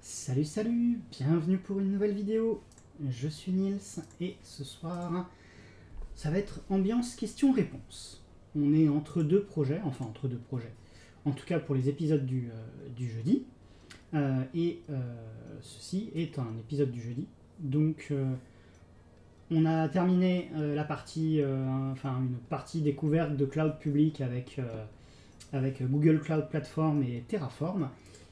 Salut salut, bienvenue pour une nouvelle vidéo, je suis Nils et ce soir ça va être ambiance questions-réponses. On est entre deux projets, en tout cas pour les épisodes du jeudi, ceci est un épisode du jeudi, donc on a terminé la partie, une partie découverte de cloud public avec Google Cloud Platform et Terraform,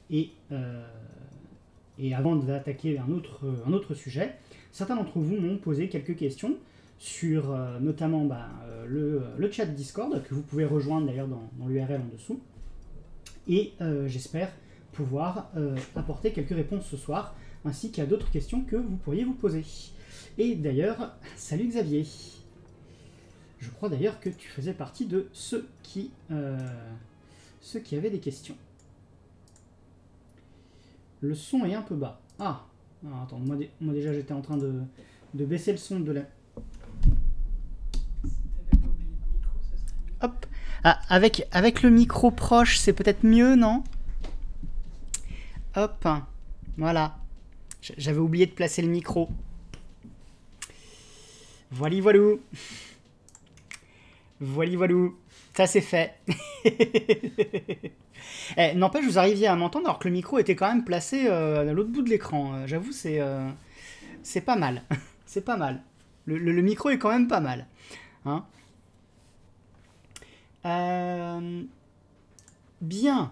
et avant d'attaquer un autre sujet, certains d'entre vous m'ont posé quelques questions sur notamment le chat Discord, que vous pouvez rejoindre d'ailleurs dans l'URL en dessous. Et j'espère pouvoir apporter quelques réponses ce soir, ainsi qu'à d'autres questions que vous pourriez vous poser. Et d'ailleurs, salut Xavier. Je crois d'ailleurs que tu faisais partie de ceux qui avaient des questions. Le son est un peu bas. Ah, alors, attends, moi déjà j'étais en train de baisser le son de la... Hop, ah, avec le micro proche, c'est peut-être mieux, non? Hop, voilà. J'avais oublié de placer le micro. Voili voilou. Voili voilou. Ça c'est fait. N'empêche, vous arriviez à m'entendre alors que le micro était quand même placé à l'autre bout de l'écran. J'avoue, c'est pas mal. C'est pas mal. Le micro est quand même pas mal. Hein, bien.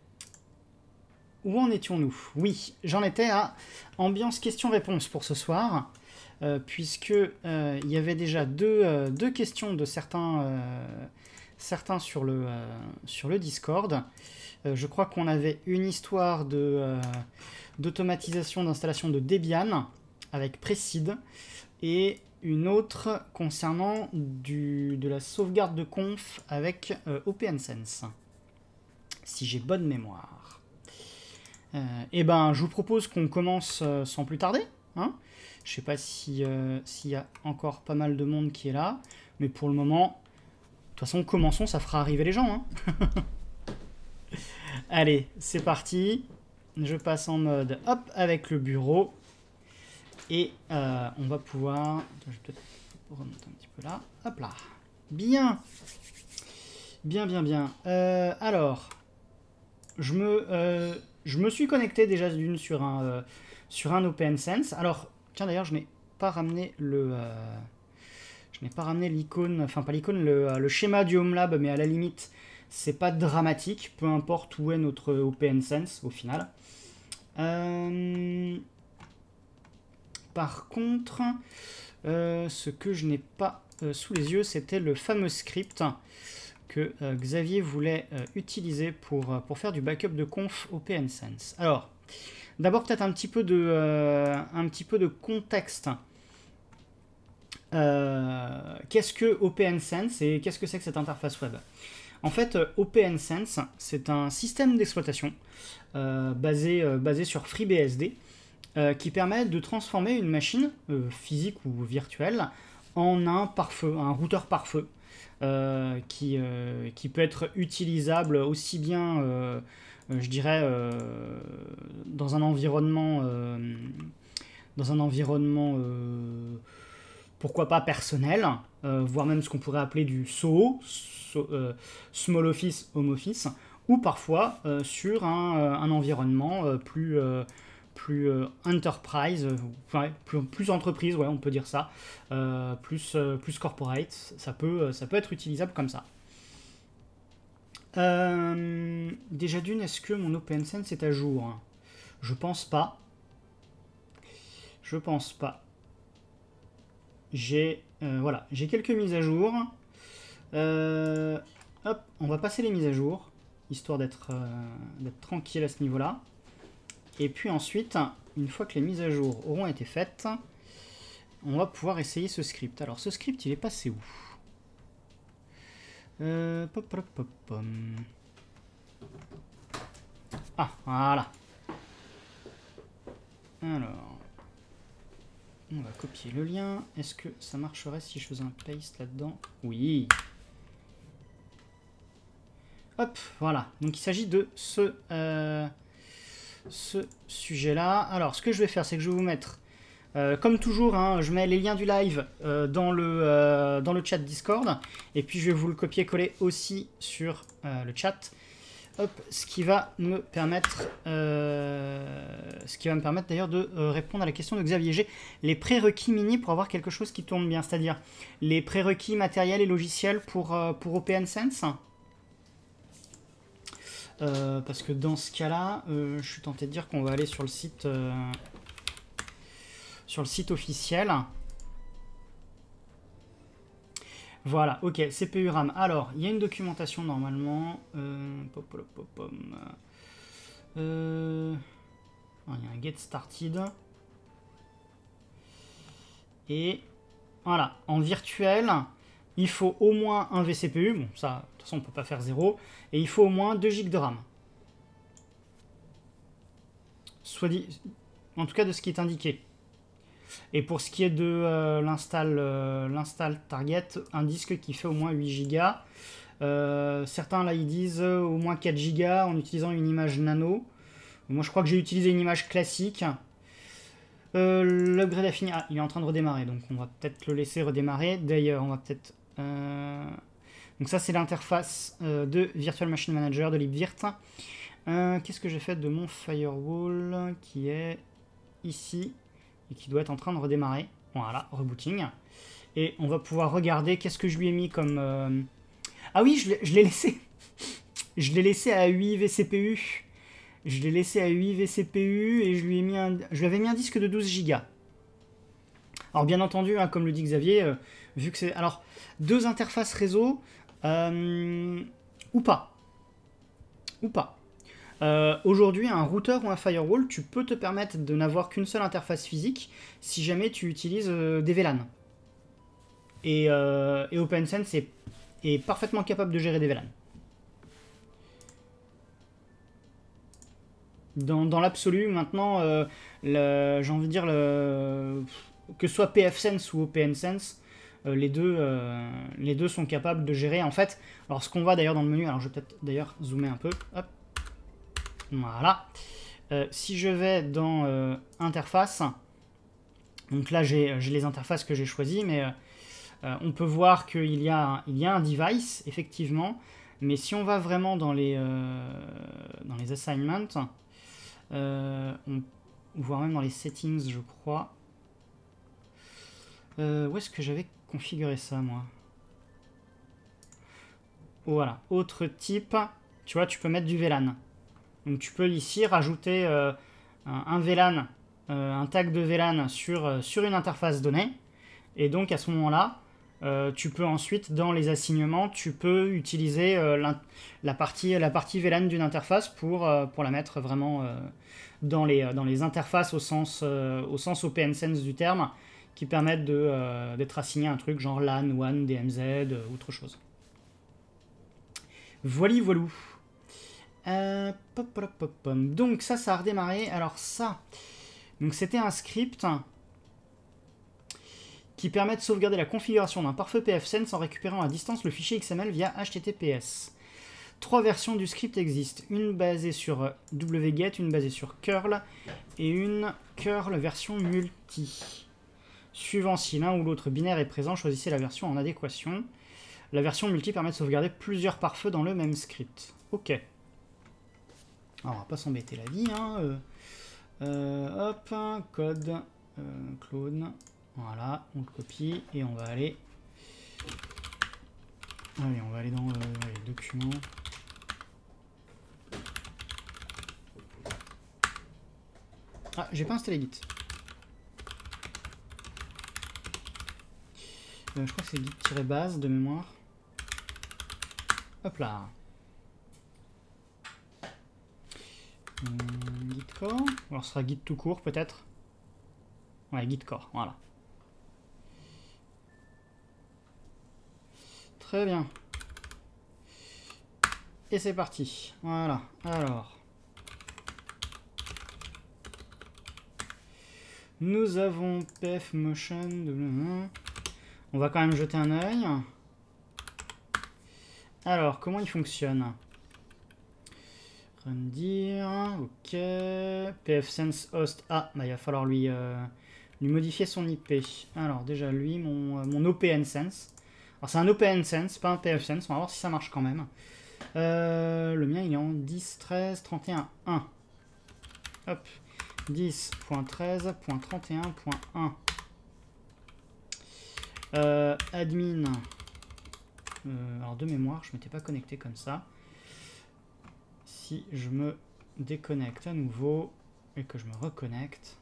Où en étions-nous? Oui, j'en étais à ambiance questions-réponses pour ce soir, puisque il y avait déjà deux questions de certains sur le Discord. Je crois qu'on avait une histoire d'automatisation d'installation de Debian avec Preside et une autre concernant de la sauvegarde de conf avec OPNsense, si j'ai bonne mémoire. Et ben, je vous propose qu'on commence sans plus tarder. Hein, je sais pas s'il y a encore pas mal de monde qui est là, mais pour le moment, de toute façon, commençons, ça fera arriver les gens. Hein. Allez, c'est parti. Je passe en mode hop avec le bureau. Et on va pouvoir... Je vais peut-être remonter un petit peu là. Hop là. Bien. Bien, bien, bien. Alors, je me suis connecté déjà d'une sur un OPNsense. Alors, tiens d'ailleurs, je n'ai pas ramené l'icône, enfin pas l'icône, le schéma du HomeLab, mais à la limite, c'est pas dramatique, peu importe où est notre OPNsense au final. Par contre, ce que je n'ai pas sous les yeux, c'était le fameux script que Xavier voulait utiliser pour faire du backup de conf OPNsense. Alors, d'abord peut-être un petit peu de contexte. Qu'est-ce que OPNsense et qu'est-ce que c'est que cette interface web? En fait, OPNsense, c'est un système d'exploitation basé sur FreeBSD qui permet de transformer une machine physique ou virtuelle en un pare-feu, un routeur pare-feu qui peut être utilisable aussi bien, je dirais, dans un environnement pourquoi pas personnel, voire même ce qu'on pourrait appeler du SOHO, Small Office, Home Office, ou parfois sur un environnement plus enterprise, plus entreprise, ouais, on peut dire ça, plus corporate, ça peut être utilisable comme ça. Déjà d'une, est-ce que mon OPNsense est à jour? Je pense pas. Je pense pas. J'ai quelques mises à jour. Hop, on va passer les mises à jour, histoire d'être tranquille à ce niveau-là. Et puis ensuite, une fois que les mises à jour auront été faites, on va pouvoir essayer ce script. Alors ce script, il est passé où? Ah, voilà. Alors, on va copier le lien. Est-ce que ça marcherait si je faisais un paste là-dedans? Oui. Hop, voilà. Donc il s'agit de ce ce sujet-là. Alors, ce que je vais faire, c'est que je vais vous mettre, comme toujours, hein, je mets les liens du live dans le chat Discord. Et puis, je vais vous le copier-coller aussi sur le chat. Hop, ce qui va me permettre d'ailleurs de répondre à la question de Xavier G. Les prérequis mini pour avoir quelque chose qui tourne bien, c'est-à-dire les prérequis matériels et logiciels pour OpenSense. Parce que dans ce cas-là, je suis tenté de dire qu'on va aller sur le site officiel. Voilà, ok, CPU RAM. Alors, il y a une documentation normalement. Il y a un get started. Et voilà, en virtuel, il faut au moins un vCPU. Bon, ça, de toute façon, on ne peut pas faire 0. Et il faut au moins 2 Go de RAM. Soit dit, en tout cas de ce qui est indiqué. Et pour ce qui est de l'install target, un disque qui fait au moins 8 Go. Certains là ils disent au moins 4 Go en utilisant une image nano. Moi je crois que j'ai utilisé une image classique. L'upgrade a fini. Ah, il est en train de redémarrer, donc on va peut-être le laisser redémarrer. D'ailleurs, on va peut-être... Donc ça c'est l'interface de Virtual Machine Manager de libvirt. Qu'est-ce que j'ai fait de mon firewall qui est ici et qui doit être en train de redémarrer. Voilà, rebooting. Et on va pouvoir regarder qu'est-ce que je lui ai mis comme... Ah oui, je l'ai laissé. Je l'ai laissé à 8 vCPU. Je l'ai laissé à 8 vCPU et je lui avais mis un disque de 12 Go. Alors bien entendu, hein, comme le dit Xavier, vu que c'est... Alors, 2 interfaces réseau, ou pas. Ou pas. Aujourd'hui, un routeur ou un firewall, tu peux te permettre de n'avoir qu'une seule interface physique si jamais tu utilises des VLAN. Et OpenSense est parfaitement capable de gérer des VLAN. Dans l'absolu, maintenant, j'ai envie de dire, que ce soit pfSense ou OpenSense, les deux sont capables de gérer. En fait, alors ce qu'on va d'ailleurs dans le menu, alors je vais peut-être d'ailleurs zoomer un peu, hop. Voilà. Si je vais dans interface, donc là j'ai les interfaces que j'ai choisies, mais on peut voir qu'il y a un device, effectivement, mais si on va vraiment dans les assignments, voire même dans les settings, je crois. Où est-ce que j'avais configuré ça, moi? Voilà, autre type, tu vois, tu peux mettre du VLAN. Donc tu peux ici rajouter un VLAN, un tag de VLAN sur une interface donnée. Et donc à ce moment-là, tu peux ensuite, dans les assignements, tu peux utiliser la partie VLAN d'une interface pour la mettre vraiment dans les interfaces au sens OpenSense du terme, qui permettent d'être assigné à un truc genre LAN, WAN, DMZ, autre chose. Voili voilou. Donc ça a redémarré. Alors ça, donc c'était un script qui permet de sauvegarder la configuration d'un pare-feu pfSense en récupérant à distance le fichier XML via HTTPS. 3 versions du script existent, une basée sur wget, une basée sur curl et une curl version multi. Suivant si l'un ou l'autre binaire est présent, choisissez la version en adéquation. La version multi permet de sauvegarder plusieurs pare-feux dans le même script. Ok. Alors, on va pas s'embêter la vie, hein. Hop, code, clone. Voilà, on le copie et on va aller... Allez, on va aller dans les documents. Ah, j'ai pas installé Git. Je crois que c'est git-base de mémoire. Hop là. Git core. Alors ce sera git tout court peut-être. Ouais, git core, voilà. Très bien. Et c'est parti. Voilà. Alors. Nous avons pfmotion. On va quand même jeter un œil. Alors, comment il fonctionne? Rendir, ok. pfSense host. Ah, bah, il va falloir lui modifier son IP. Alors déjà lui, mon OPNsense. Alors c'est un OPNsense, pas un pfSense, on va voir si ça marche quand même. Le mien il est en 10, 13, 31, 1. Hop. 10.13.31.1. Admin. Alors de mémoire, je m'étais pas connecté comme ça. Si je me déconnecte à nouveau et que je me reconnecte.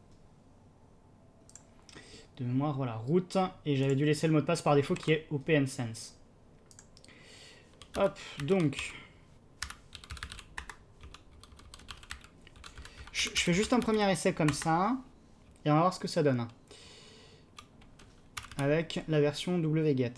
De mémoire, voilà, route. Et j'avais dû laisser le mot de passe par défaut qui est OPNsense. Hop, donc. Je fais juste un premier essai comme ça. Et on va voir ce que ça donne. Avec la version wget.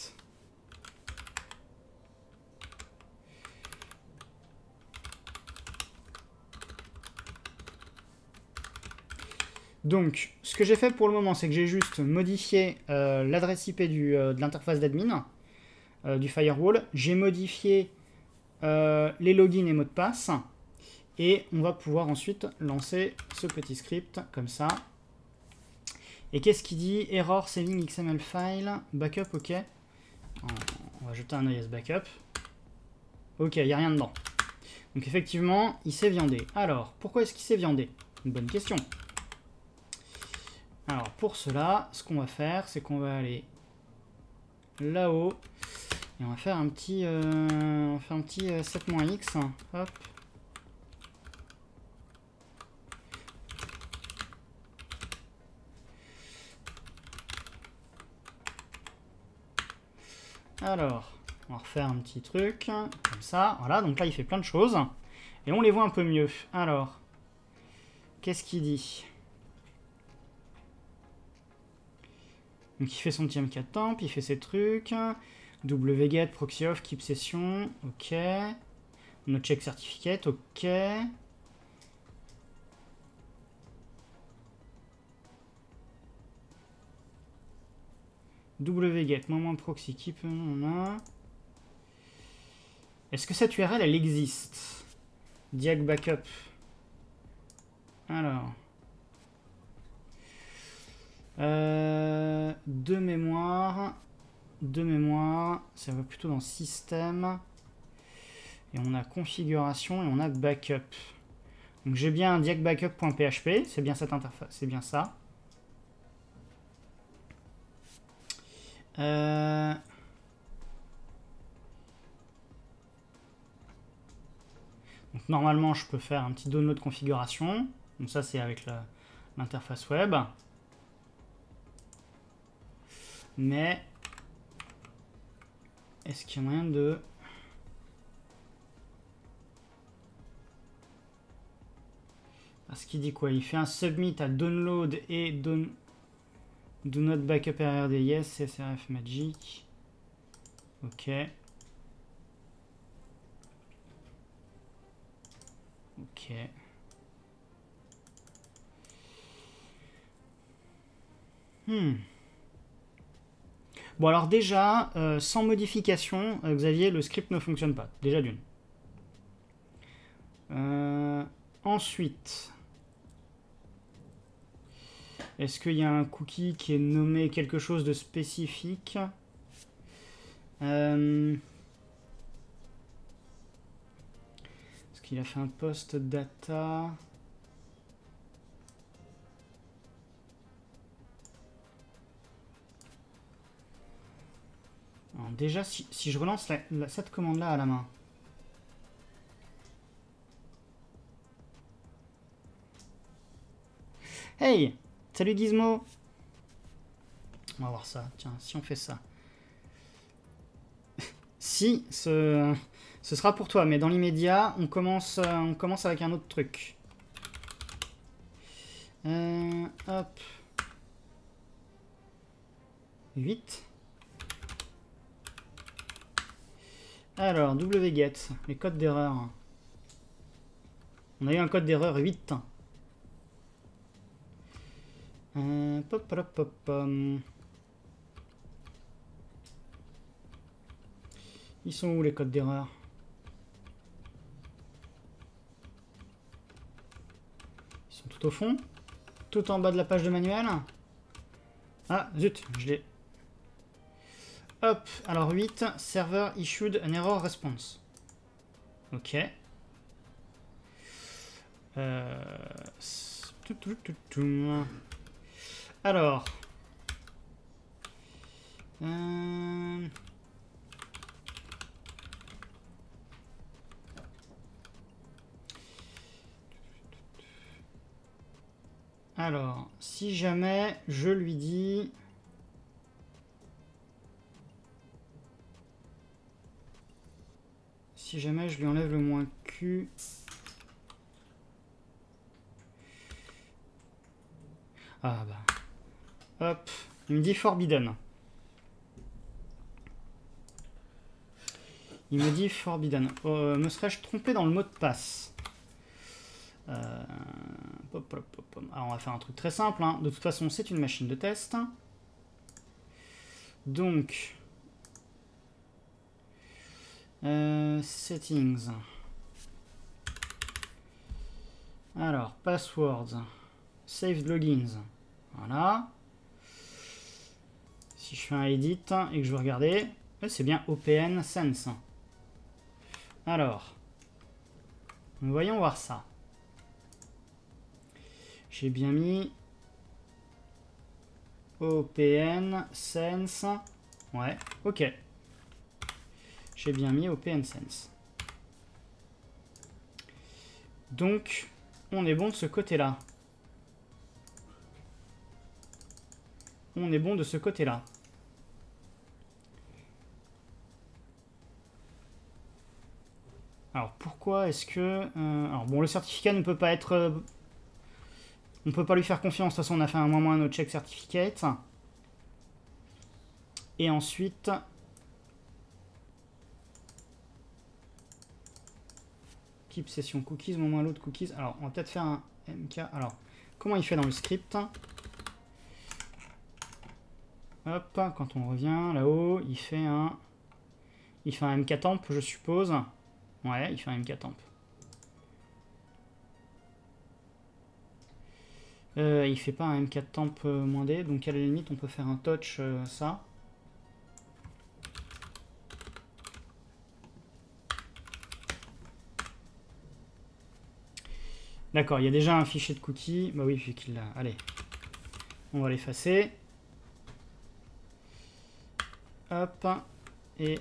Donc, ce que j'ai fait pour le moment, c'est que j'ai juste modifié l'adresse IP de l'interface d'admin du firewall. J'ai modifié les logins et mots de passe. Et on va pouvoir ensuite lancer ce petit script comme ça. Et qu'est-ce qu'il dit? Error saving XML file, backup, ok. On va jeter un œil à ce backup. Ok, il n'y a rien dedans. Donc effectivement, il s'est viandé. Alors, pourquoi est-ce qu'il s'est viandé? Une bonne question. Alors, pour cela, ce qu'on va faire, c'est qu'on va aller là-haut. Et on va faire un petit, 7-x. Hop. Alors, on va refaire un petit truc, comme ça. Voilà, donc là, il fait plein de choses. Et on les voit un peu mieux. Alors, qu'est-ce qu'il dit? Donc, il fait son petit MK temp, il fait ses trucs. wget, proxy off, keep session, ok. No check certificate, ok. wget, moment proxy, keep, Est-ce que cette URL, elle existe? Diag backup. Alors. De mémoire, ça va plutôt dans système. Et on a configuration et on a backup. Donc j'ai bien un diagbackup.php, c'est bien cette interface, c'est bien ça. Donc normalement je peux faire un petit download configuration. Donc ça c'est avec l'interface web. Mais est-ce qu'il y a moyen de... Parce qu'il dit quoi? Il fait un submit à download et do not backup RRD, yes, SRF magic. Ok. Ok. Bon alors déjà, sans modification, Xavier, le script ne fonctionne pas. Déjà d'une. Ensuite, est-ce qu'il y a un cookie qui est nommé quelque chose de spécifique? Est-ce qu'il a fait un post data? Alors déjà, si je relance cette commande-là à la main. Hey! Salut Gizmo! On va voir ça. Tiens, si on fait ça. Si, ce sera pour toi, mais dans l'immédiat, on commence avec un autre truc. Hop. 8. Alors, wget, les codes d'erreur. On a eu un code d'erreur 8. Pop, pop, pop, pop. Ils sont où les codes d'erreur? au fond. Tout en bas de la page de manuel. Ah, zut, je l'ai... Hop, alors 8, server issued an error response. Ok. Alors. Alors, si jamais je lui dis... Si jamais je lui enlève le moins Q... Ah bah... Hop, il me dit forbidden. Il me dit forbidden. Me serais-je trompé dans le mot de passe? Alors on va faire un truc très simple, hein. De toute façon c'est une machine de test. Donc settings. Alors passwords, saved logins. Voilà. Si je fais un edit et que je veux regarder, c'est bien OPN sense. Alors voyons voir ça. J'ai bien mis OPN sense. Ouais, ok. J'ai bien mis OPN sense. Donc, on est bon de ce côté-là. On est bon de ce côté-là. Alors, pourquoi est-ce que... alors, bon, le certificat ne peut pas être... on ne peut pas lui faire confiance. De toute façon, on a fait un moins no check certificate. Et ensuite... keep session cookies, moins load cookies. Alors, on va peut-être faire un MK. Alors, comment il fait dans le script? Hop, quand on revient là-haut, il fait un MK temp, je suppose. Ouais, il fait un MK temp. Il fait pas un MK temp -d, donc à la limite, on peut faire un touch ça. D'accord, il y a déjà un fichier de cookies. Bah oui, vu qu'il l'a. Allez, on va l'effacer. Hop, et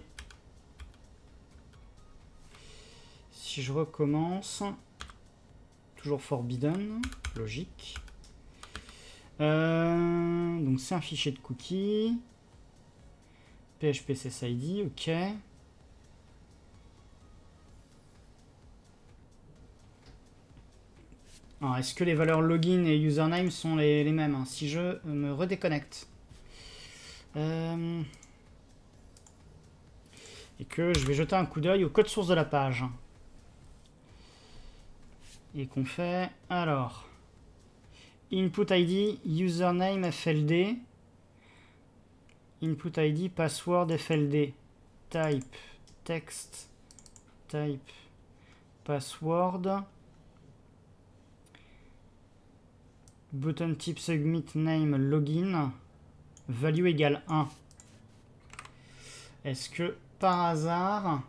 si je recommence, toujours forbidden, logique. Donc c'est un fichier de cookies. PHP SSID, ok. Alors, est-ce que les valeurs login et username sont les mêmes, hein, si je me redéconnecte et que je vais jeter un coup d'œil au code source de la page. Et qu'on fait... Alors... Input ID, username FLD. Input ID, password FLD. Type, text, type, password. Button type submit name login. Value égale 1. Est-ce que par hasard...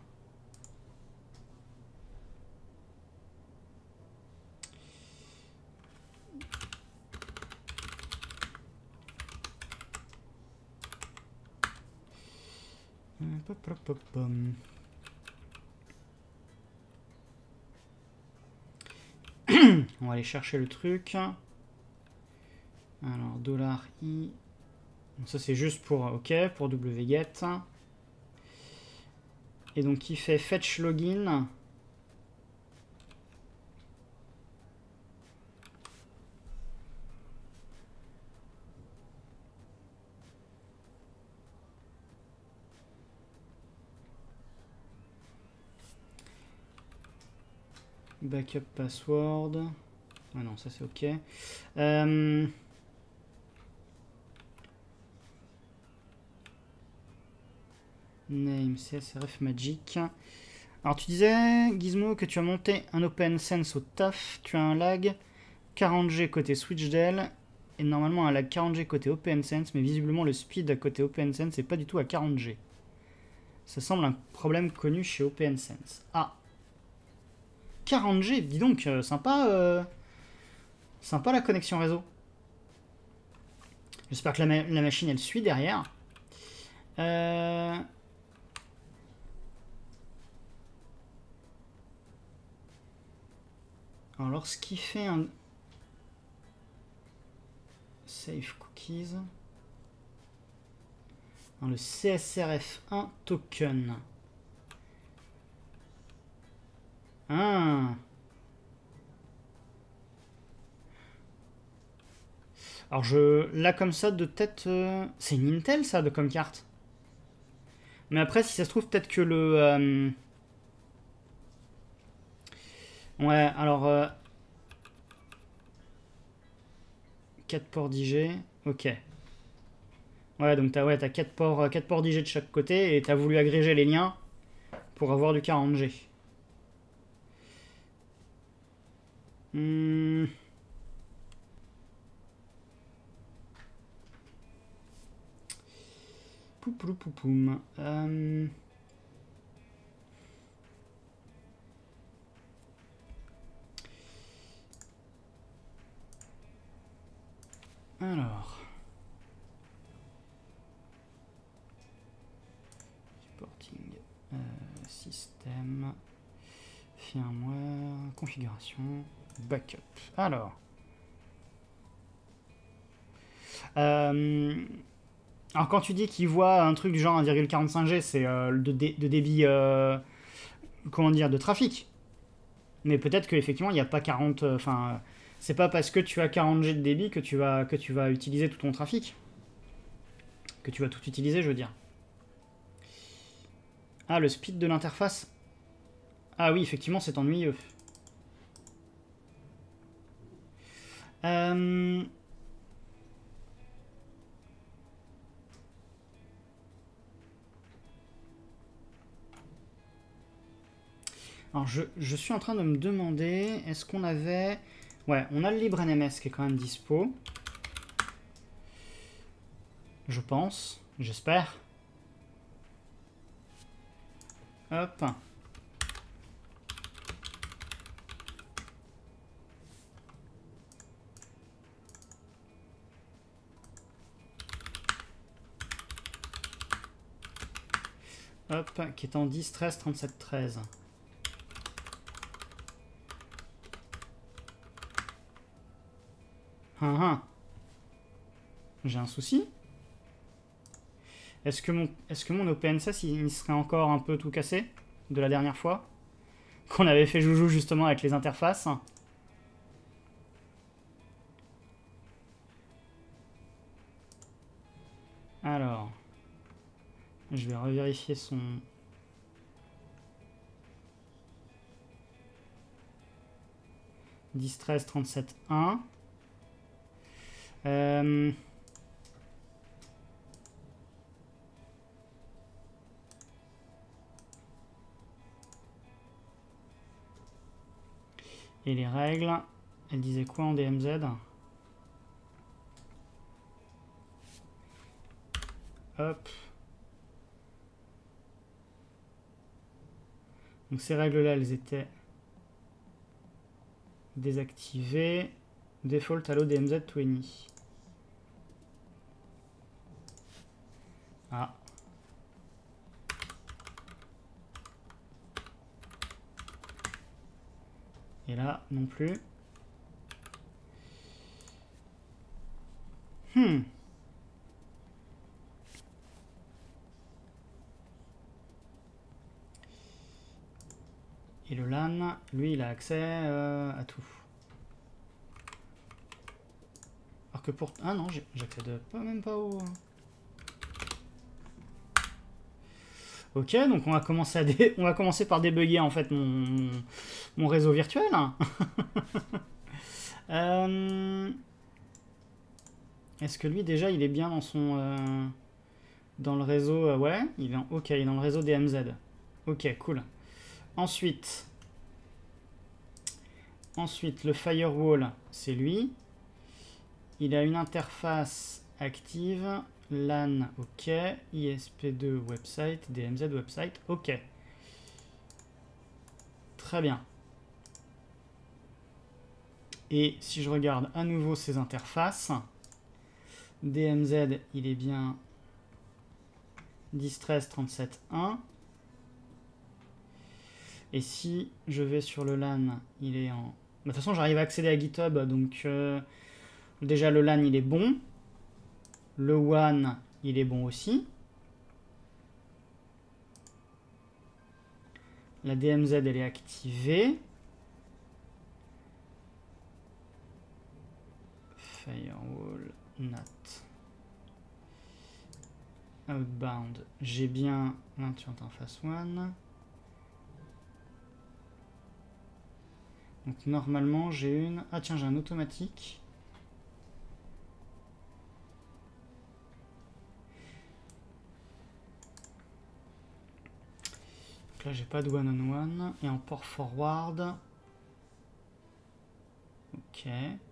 On va aller chercher le truc. Alors, $i. Donc ça c'est juste pour OK, pour wget. Et donc il fait fetch login. Backup password. Ah non, ça c'est OK. Name, CSRF Magic. Alors tu disais, Gizmo, que tu as monté un OpenSense au taf. Tu as un lag 40G côté SwitchDell. Et normalement, elle a 40G côté OpenSense. Mais visiblement, le speed à côté OpenSense n'est pas du tout à 40G. Ça semble un problème connu chez OpenSense. Ah, 40G, dis donc, sympa, sympa la connexion réseau. J'espère que la machine, elle suit derrière. Alors, lorsqu'il fait un... Save cookies... Dans le CSRF1 token. Ah. Alors là comme ça de tête, c'est une Intel ça comme carte. Mais après si ça se trouve peut-être que le... Ouais alors... 4 ports d'IG, ok. Ouais donc t'as 4 ports d'IG de chaque côté et t'as voulu agréger les liens pour avoir du 40G. Poupoupoum. Alors. Supporting. Système. Firmware. Configuration. Backup. Alors. Alors quand tu dis qu'il voit un truc du genre 1,45G, c'est de débit, comment dire, de trafic. Mais peut-être qu'effectivement il n'y a pas 40... Enfin, c'est pas parce que tu as 40G de débit que tu vas utiliser tout ton trafic. Que tu vas tout utiliser, je veux dire. Ah, le speed de l'interface. Ah oui, effectivement, c'est ennuyeux. Alors, je suis en train de me demander, est-ce qu'on avait... Ouais, on a le LibreNMS qui est quand même dispo. Je pense, j'espère. Hop. Hop, qui est en 10, 13, 37, 13. J'ai un souci. Est-ce que mon OpenSS il serait encore un peu tout cassé de la dernière fois qu'on avait fait joujou justement avec les interfaces? Alors, je vais revérifier son... « 10, 13, 37, 1 ». Et les règles, elles disaient quoi en DMZ? Hop. Donc ces règles-là, elles étaient désactivées. Default allow DMZ 20. Ah. Et là, non plus. Et le LAN, lui, il a accès à tout. Alors que pour... Ah non, j'accède pas, même pas au... Ok, donc on va commencer par débugger en fait mon réseau virtuel. Est-ce que lui déjà il est bien dans son dans le réseau ouais, il est ok, il est dans le réseau DMZ. Ok, cool. Ensuite, Ensuite, le firewall, c'est lui. Il a une interface active. LAN, OK. ISP2 website. DMZ website, OK. Très bien. Et si je regarde à nouveau ces interfaces, DMZ, il est bien 10.13.37.1. Et si je vais sur le LAN, il est en... De toute façon, j'arrive à accéder à GitHub, donc déjà le LAN, il est bon. Le WAN, il est bon aussi. La DMZ, elle est activée. Firewall, NAT. Outbound, j'ai bien l'intuit interface 1. Donc normalement j'ai une... Ah tiens, j'ai un automatique. Donc là j'ai pas de one-on-one. Et en port forward... Ok.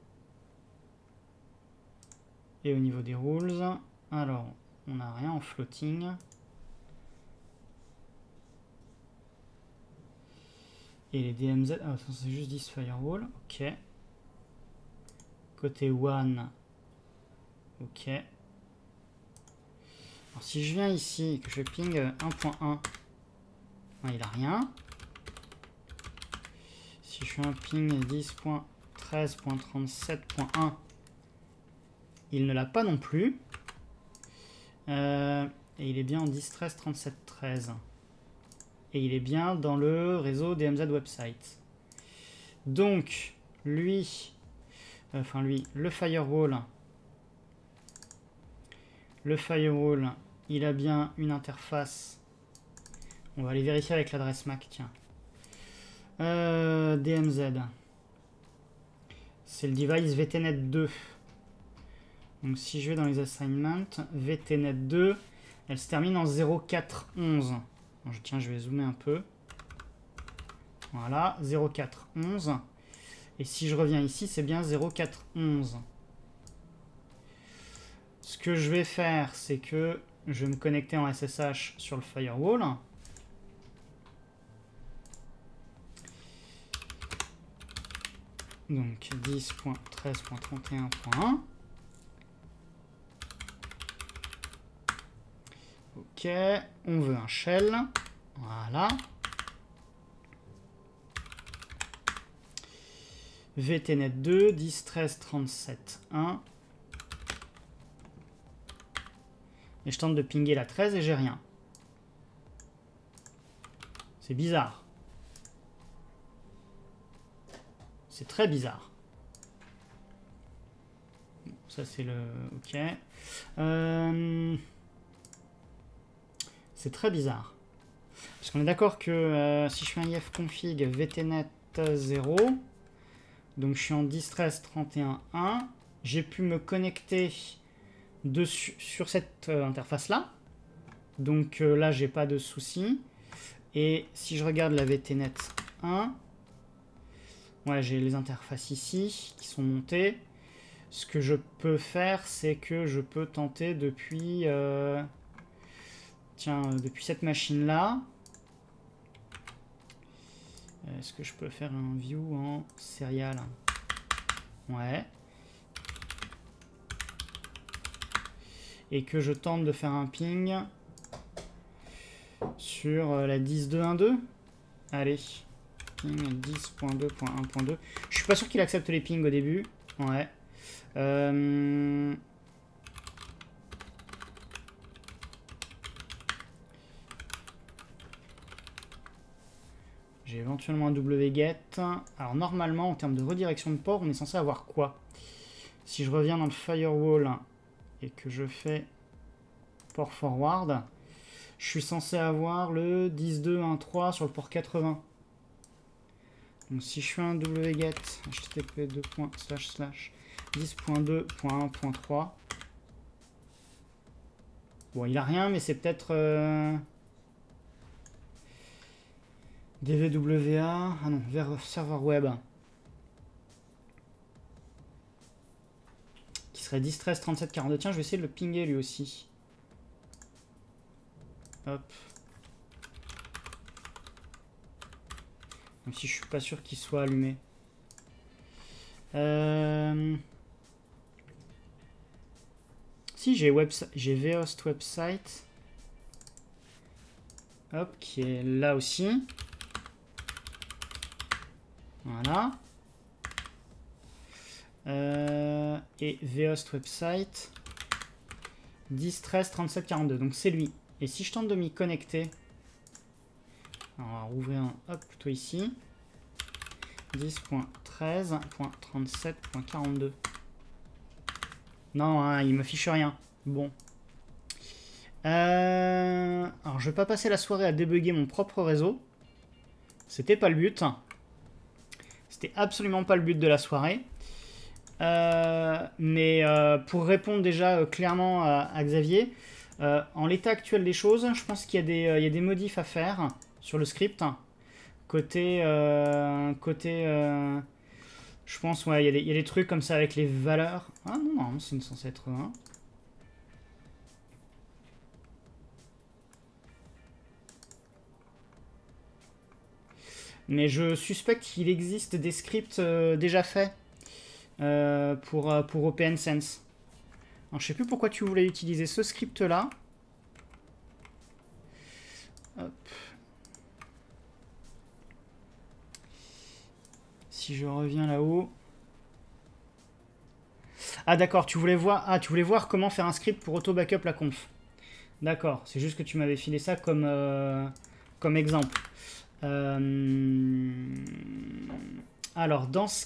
Et au niveau des rules, alors on n'a rien en floating. Et les DMZ, ah, c'est juste 10 firewall, ok. Côté one, ok. Alors si je viens ici et que je ping 1.1, il n'a rien. Si je fais un ping 10.13.37.1, il ne l'a pas non plus. Et il est bien en 10.13.37.13. Et il est bien dans le réseau DMZ website. Donc, lui, le firewall, il a bien une interface. On va aller vérifier avec l'adresse MAC, tiens. DMZ. C'est le device VTnet 2. Donc si je vais dans les assignments, VTnet 2, elle se termine en 0411. Tiens, je vais zoomer un peu. Voilà, 0411. Et si je reviens ici, c'est bien 0411. Ce que je vais faire, c'est que je vais me connecter en SSH sur le firewall. Donc 10.13.31.1. Ok, on veut un shell. Voilà. VTnet 2, 10.13.37.1. Et je tente de pinguer la 13 et j'ai rien. C'est bizarre. C'est très bizarre. Ça c'est le... Ok. C'est très bizarre. Parce qu'on est d'accord que si je fais un ifconfig vtnet 0, donc je suis en 10.13.31.1, j'ai pu me connecter dessus, sur cette interface-là. Donc là, j'ai pas de souci. Et si je regarde la VTnet 1, ouais, j'ai les interfaces ici qui sont montées. Ce que je peux faire, c'est que je peux tenter depuis... depuis cette machine-là. Est-ce que je peux faire un view en serial? Ouais. Et que je tente de faire un ping sur la 10.2.1.2. Allez. Ping 10.2.1.2. Je suis pas sûr qu'il accepte les pings au début. Ouais. J'ai éventuellement un wget. Alors normalement, en termes de redirection de port, on est censé avoir quoi? Si je reviens dans le firewall et que je fais port forward, je suis censé avoir le 10.2.1.3 sur le port 80. Donc si je fais un wget http 10.2.1.3, bon, il a rien, mais c'est peut-être DVWA. Ah non, vers serveur web. serait 10, 13, 37, 42. Tiens, je vais essayer de le pinguer lui aussi. Hop. Même si je suis pas sûr qu'il soit allumé. Si, j'ai vhost website. Hop, qui est là aussi. Voilà. Et vhost website 10, 13, 37, 42. Donc c'est lui. Et si je tente de m'y connecter, alors on va rouvrir un hop plutôt ici. 10.13.37.42. Non, hein, il me fiche rien. Bon. Alors je vais pas passer la soirée à débugger mon propre réseau. C'était pas le but. C'était absolument pas le but de la soirée. Mais pour répondre déjà clairement à Xavier, en l'état actuel des choses, je pense qu'il y a des modifs à faire sur le script. Côté je pense, ouais, il y a des trucs comme ça avec les valeurs. Ah non, non, c'est censé être 1. Mais je suspecte qu'il existe des scripts déjà faits pour OpenSense. Alors, je sais plus pourquoi tu voulais utiliser ce script-là. Hop. Si je reviens là-haut. Ah d'accord, tu voulais voir comment faire un script pour auto-backup la conf. D'accord, c'est juste que tu m'avais filé ça comme exemple. Alors, dans ce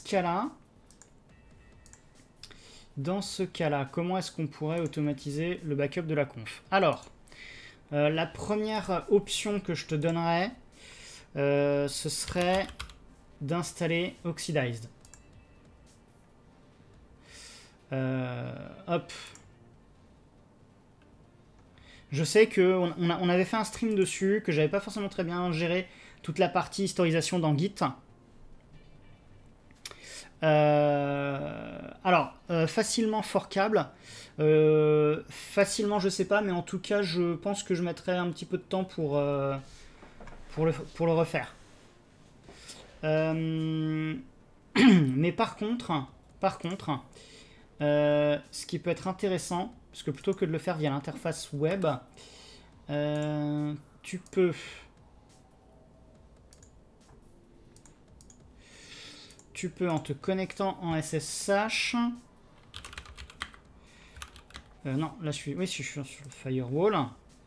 cas-là, comment est-ce qu'on pourrait automatiser le backup de la conf? Alors, la première option que je te donnerais, ce serait d'installer Oxidized. Hop. Je sais qu'on avait fait un stream dessus, que j'avais pas forcément très bien géré toute la partie historisation dans Git. Alors, facilement forkable. Facilement, je sais pas, mais en tout cas, je pense que je mettrai un petit peu de temps pour le refaire. Mais par contre, ce qui peut être intéressant, parce que plutôt que de le faire via l'interface web, tu peux en te connectant en SSH. Non, là je suis sur le firewall.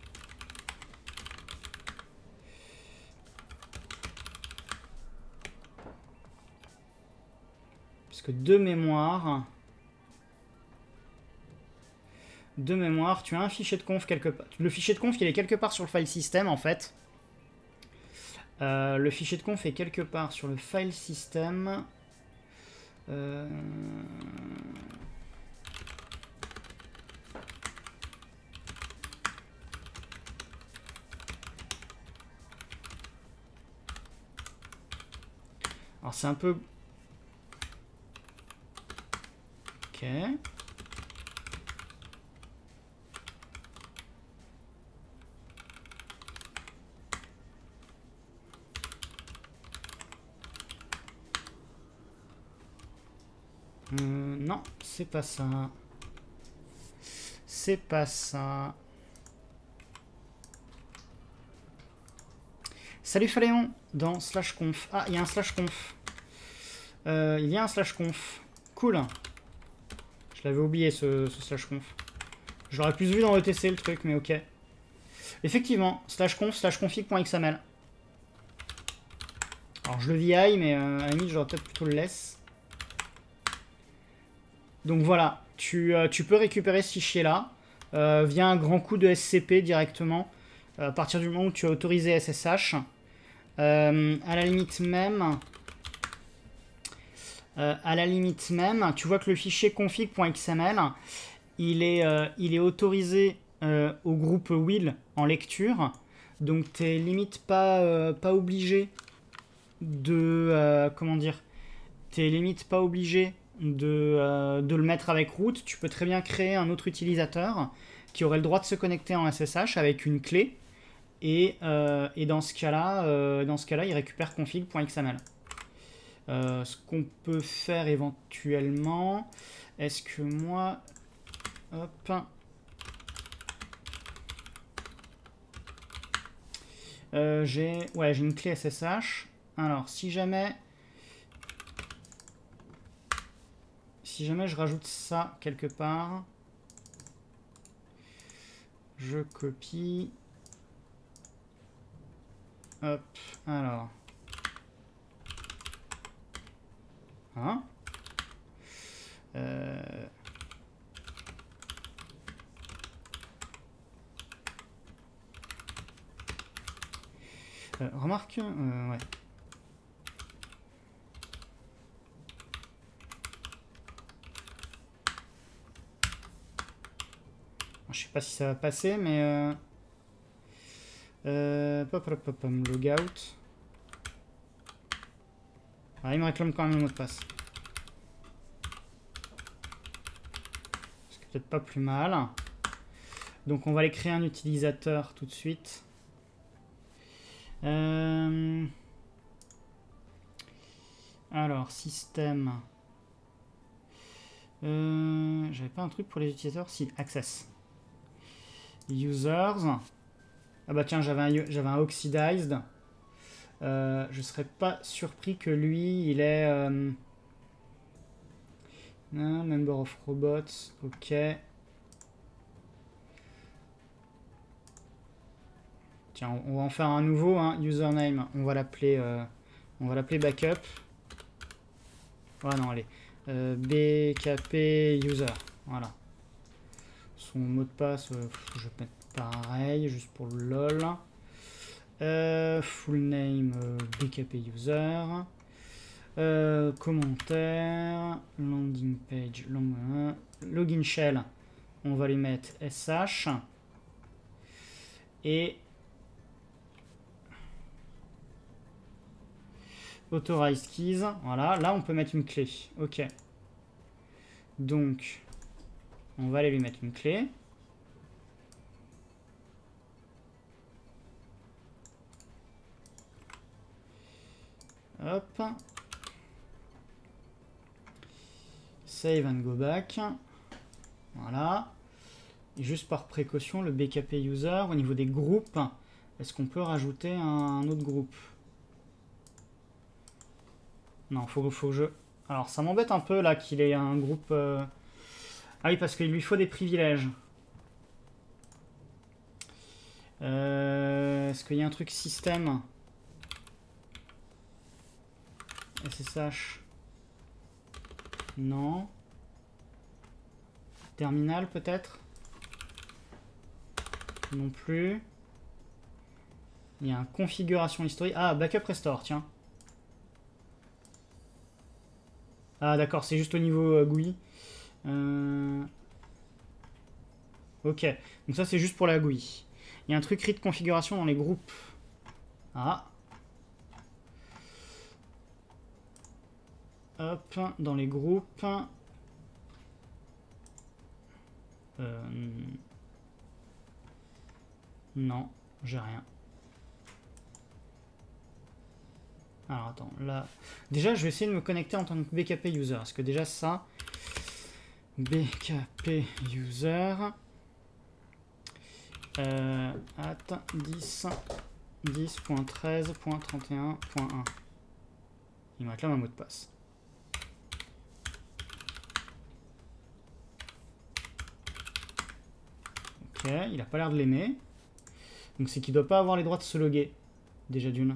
Parce que de mémoire, tu as un fichier de conf quelque part. Le fichier de conf, il est quelque part sur le file system en fait. Le fichier de conf est quelque part sur le file system. Alors c'est un peu... Ok. Non, c'est pas ça. C'est pas ça. Salut Phaléon dans /conf. Ah, il y a un /conf. Il y a un /conf. Cool. Je l'avais oublié ce /conf. Je l'aurais plus vu dans ETC le truc, mais ok. Effectivement, /conf/config.xml. Alors je le VI, mais à la limite j'aurais peut-être plutôt le laisse. Donc voilà, tu peux récupérer ce fichier-là via un grand coup de SCP directement, à partir du moment où tu as autorisé SSH. À la limite même, tu vois que le fichier config.xml, il est autorisé au groupe will en lecture, donc tu n'es limite pas obligé de... comment dire, tu n'es limite pas obligé de le mettre avec root, tu peux très bien créer un autre utilisateur qui aurait le droit de se connecter en SSH avec une clé. Et dans ce cas-là, il récupère config.xml. Ce qu'on peut faire éventuellement, est-ce que moi, hop, j'ai une clé SSH. Alors, si jamais je rajoute ça quelque part, je copie. Hop, alors. Hein? Remarque, ouais. Je sais pas si ça va passer, mais logout. Ah, il me réclame quand même le mot de passe. C'est peut-être pas plus mal. Donc on va aller créer un utilisateur tout de suite. Alors, système. J'avais pas un truc pour les utilisateurs? Si, access. Users. Ah bah tiens, j'avais un oxidized. Je serais pas surpris que lui, il est... member of robots, ok. Tiens, on va en faire un nouveau, hein, username. On va l'appeler backup. Ah non, allez. BKP user. Voilà. Son mot de passe, je vais mettre pareil, juste pour le lol. Full name BKP user. Commentaire. Landing page. Login shell. On va lui mettre SH. Et Authorized keys. Voilà, là on peut mettre une clé. Ok. Donc, on va aller lui mettre une clé. Hop. Save and go back. Voilà. Et juste par précaution, le BKP user, au niveau des groupes, est-ce qu'on peut rajouter un autre groupe? Non, faut que je... Alors, ça m'embête un peu, là, qu'il ait un groupe... Ah oui, parce qu'il lui faut des privilèges. Est-ce qu'il y a un truc système? SSH? Non. Terminal, peut-être? Non plus. Il y a un configuration historique. Ah, backup restore, tiens. Ah d'accord, c'est juste au niveau GUI. Ok, donc ça c'est juste pour la GUI. Il y a un truc read configuration dans les groupes. Ah. Hop, dans les groupes. Non, j'ai rien. Alors attends, là... Déjà, je vais essayer de me connecter en tant que BKP user. Parce que déjà, ça... BKP user... at 10.13.31.1. Il me réclame un mot de passe. Ok, il a pas l'air de l'aimer. Donc c'est qu'il doit pas avoir les droits de se loguer. Déjà d'une.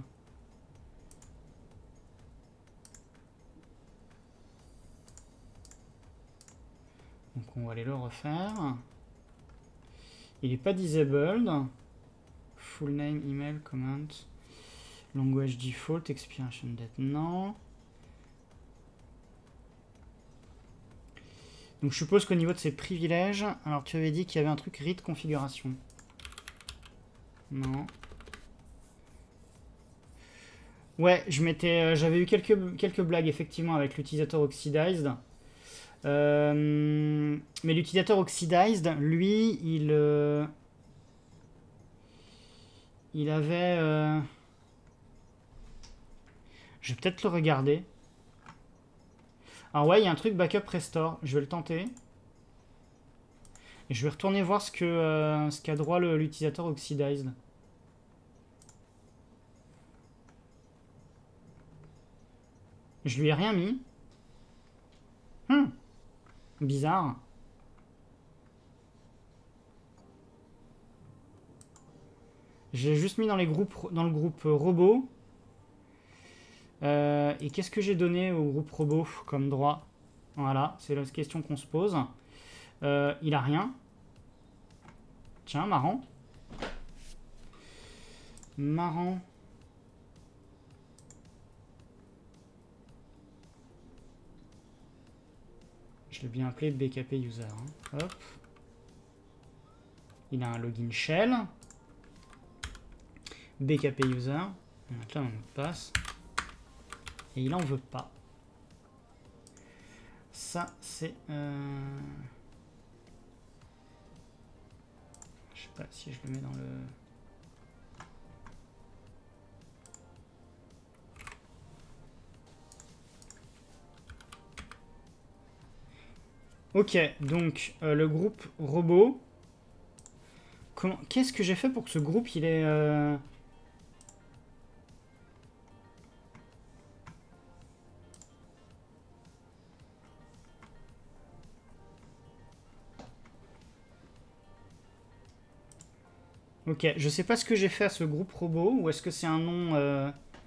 Donc on va aller le refaire. Il n'est pas disabled. Full name, email, comment. Language default, expiration date, non. Donc je suppose qu'au niveau de ses privilèges, alors tu avais dit qu'il y avait un truc read configuration. Non. Ouais, j'avais eu quelques blagues effectivement avec l'utilisateur oxidized. Mais l'utilisateur Oxidized, lui, il avait... Je vais peut-être le regarder. Ah ouais, il y a un truc backup restore. Je vais le tenter. Et je vais retourner voir ce qu'a droit l'utilisateur Oxidized. Je lui ai rien mis. Bizarre. J'ai juste mis dans le groupe robot. Et qu'est-ce que j'ai donné au groupe robot comme droit? Voilà, c'est la question qu'on se pose. Il a rien. Tiens, marrant. Marrant. Je l'ai bien appelé BKP user. Hein. Hop. Il a un login shell. BKP user. Donc là, on passe. Et il en veut pas. Ça, c'est... Je sais pas si je le mets dans le... Ok, donc le groupe robot. Qu'est-ce que j'ai fait pour que ce groupe il est... Ok, je sais pas ce que j'ai fait à ce groupe robot, ou est-ce que c'est un nom...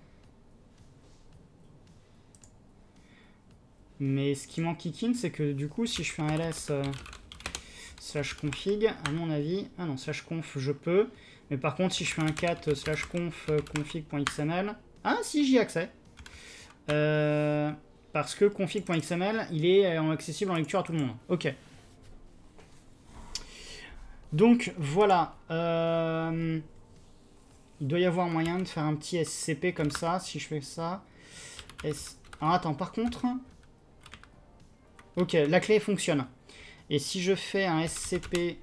Mais ce qui m'enquiquine, c'est que du coup, si je fais un ls /config, à mon avis... Ah non, /conf, je peux. Mais par contre, si je fais un cat /conf config.xml... Ah si, j'y ai accès. Parce que config.xml, il est accessible en lecture à tout le monde. Ok. Donc, voilà. Il doit y avoir moyen de faire un petit SCP comme ça, si je fais ça. Alors, attends, par contre... Ok, la clé fonctionne. Et si je fais un SCP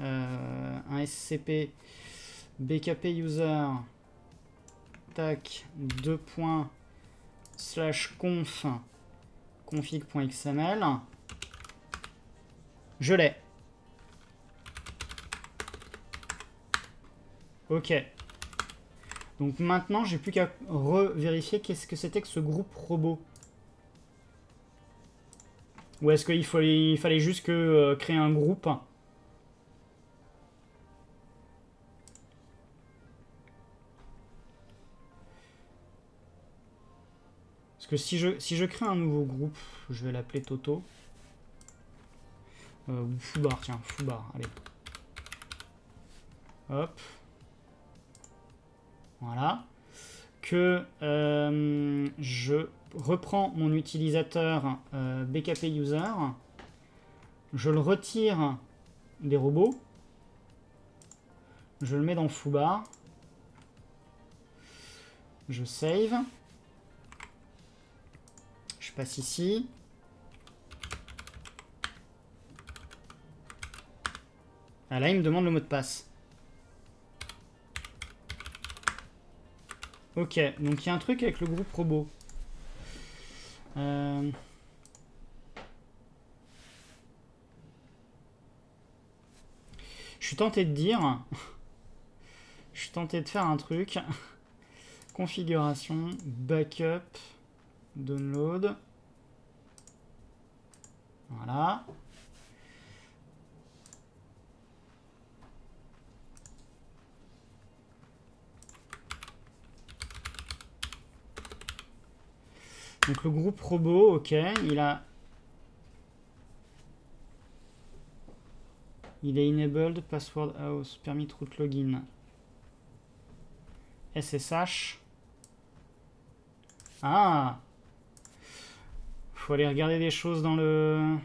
BKP user tac 2 points /conf config.xml, je l'ai. Ok. Donc maintenant, j'ai plus qu'à revérifier qu'est-ce que c'était que ce groupe robot. Ou est-ce qu'il fallait juste que créer un groupe? Parce que si je crée un nouveau groupe, je vais l'appeler Toto. Ou Foubar, tiens, Foubar, allez. Hop. Voilà. Que je reprends mon utilisateur BKP user. Je le retire des robots. Je le mets dans Foubar. Je save. Je passe ici. Ah là, il me demande le mot de passe. Ok, donc il y a un truc avec le groupe robot. Je suis tenté de dire... Je suis tenté de faire un truc. Configuration, backup, download. Voilà. Donc le groupe robot, ok, il est enabled, password house, permit root login. SSH. Ah! Faut aller regarder des choses dans le...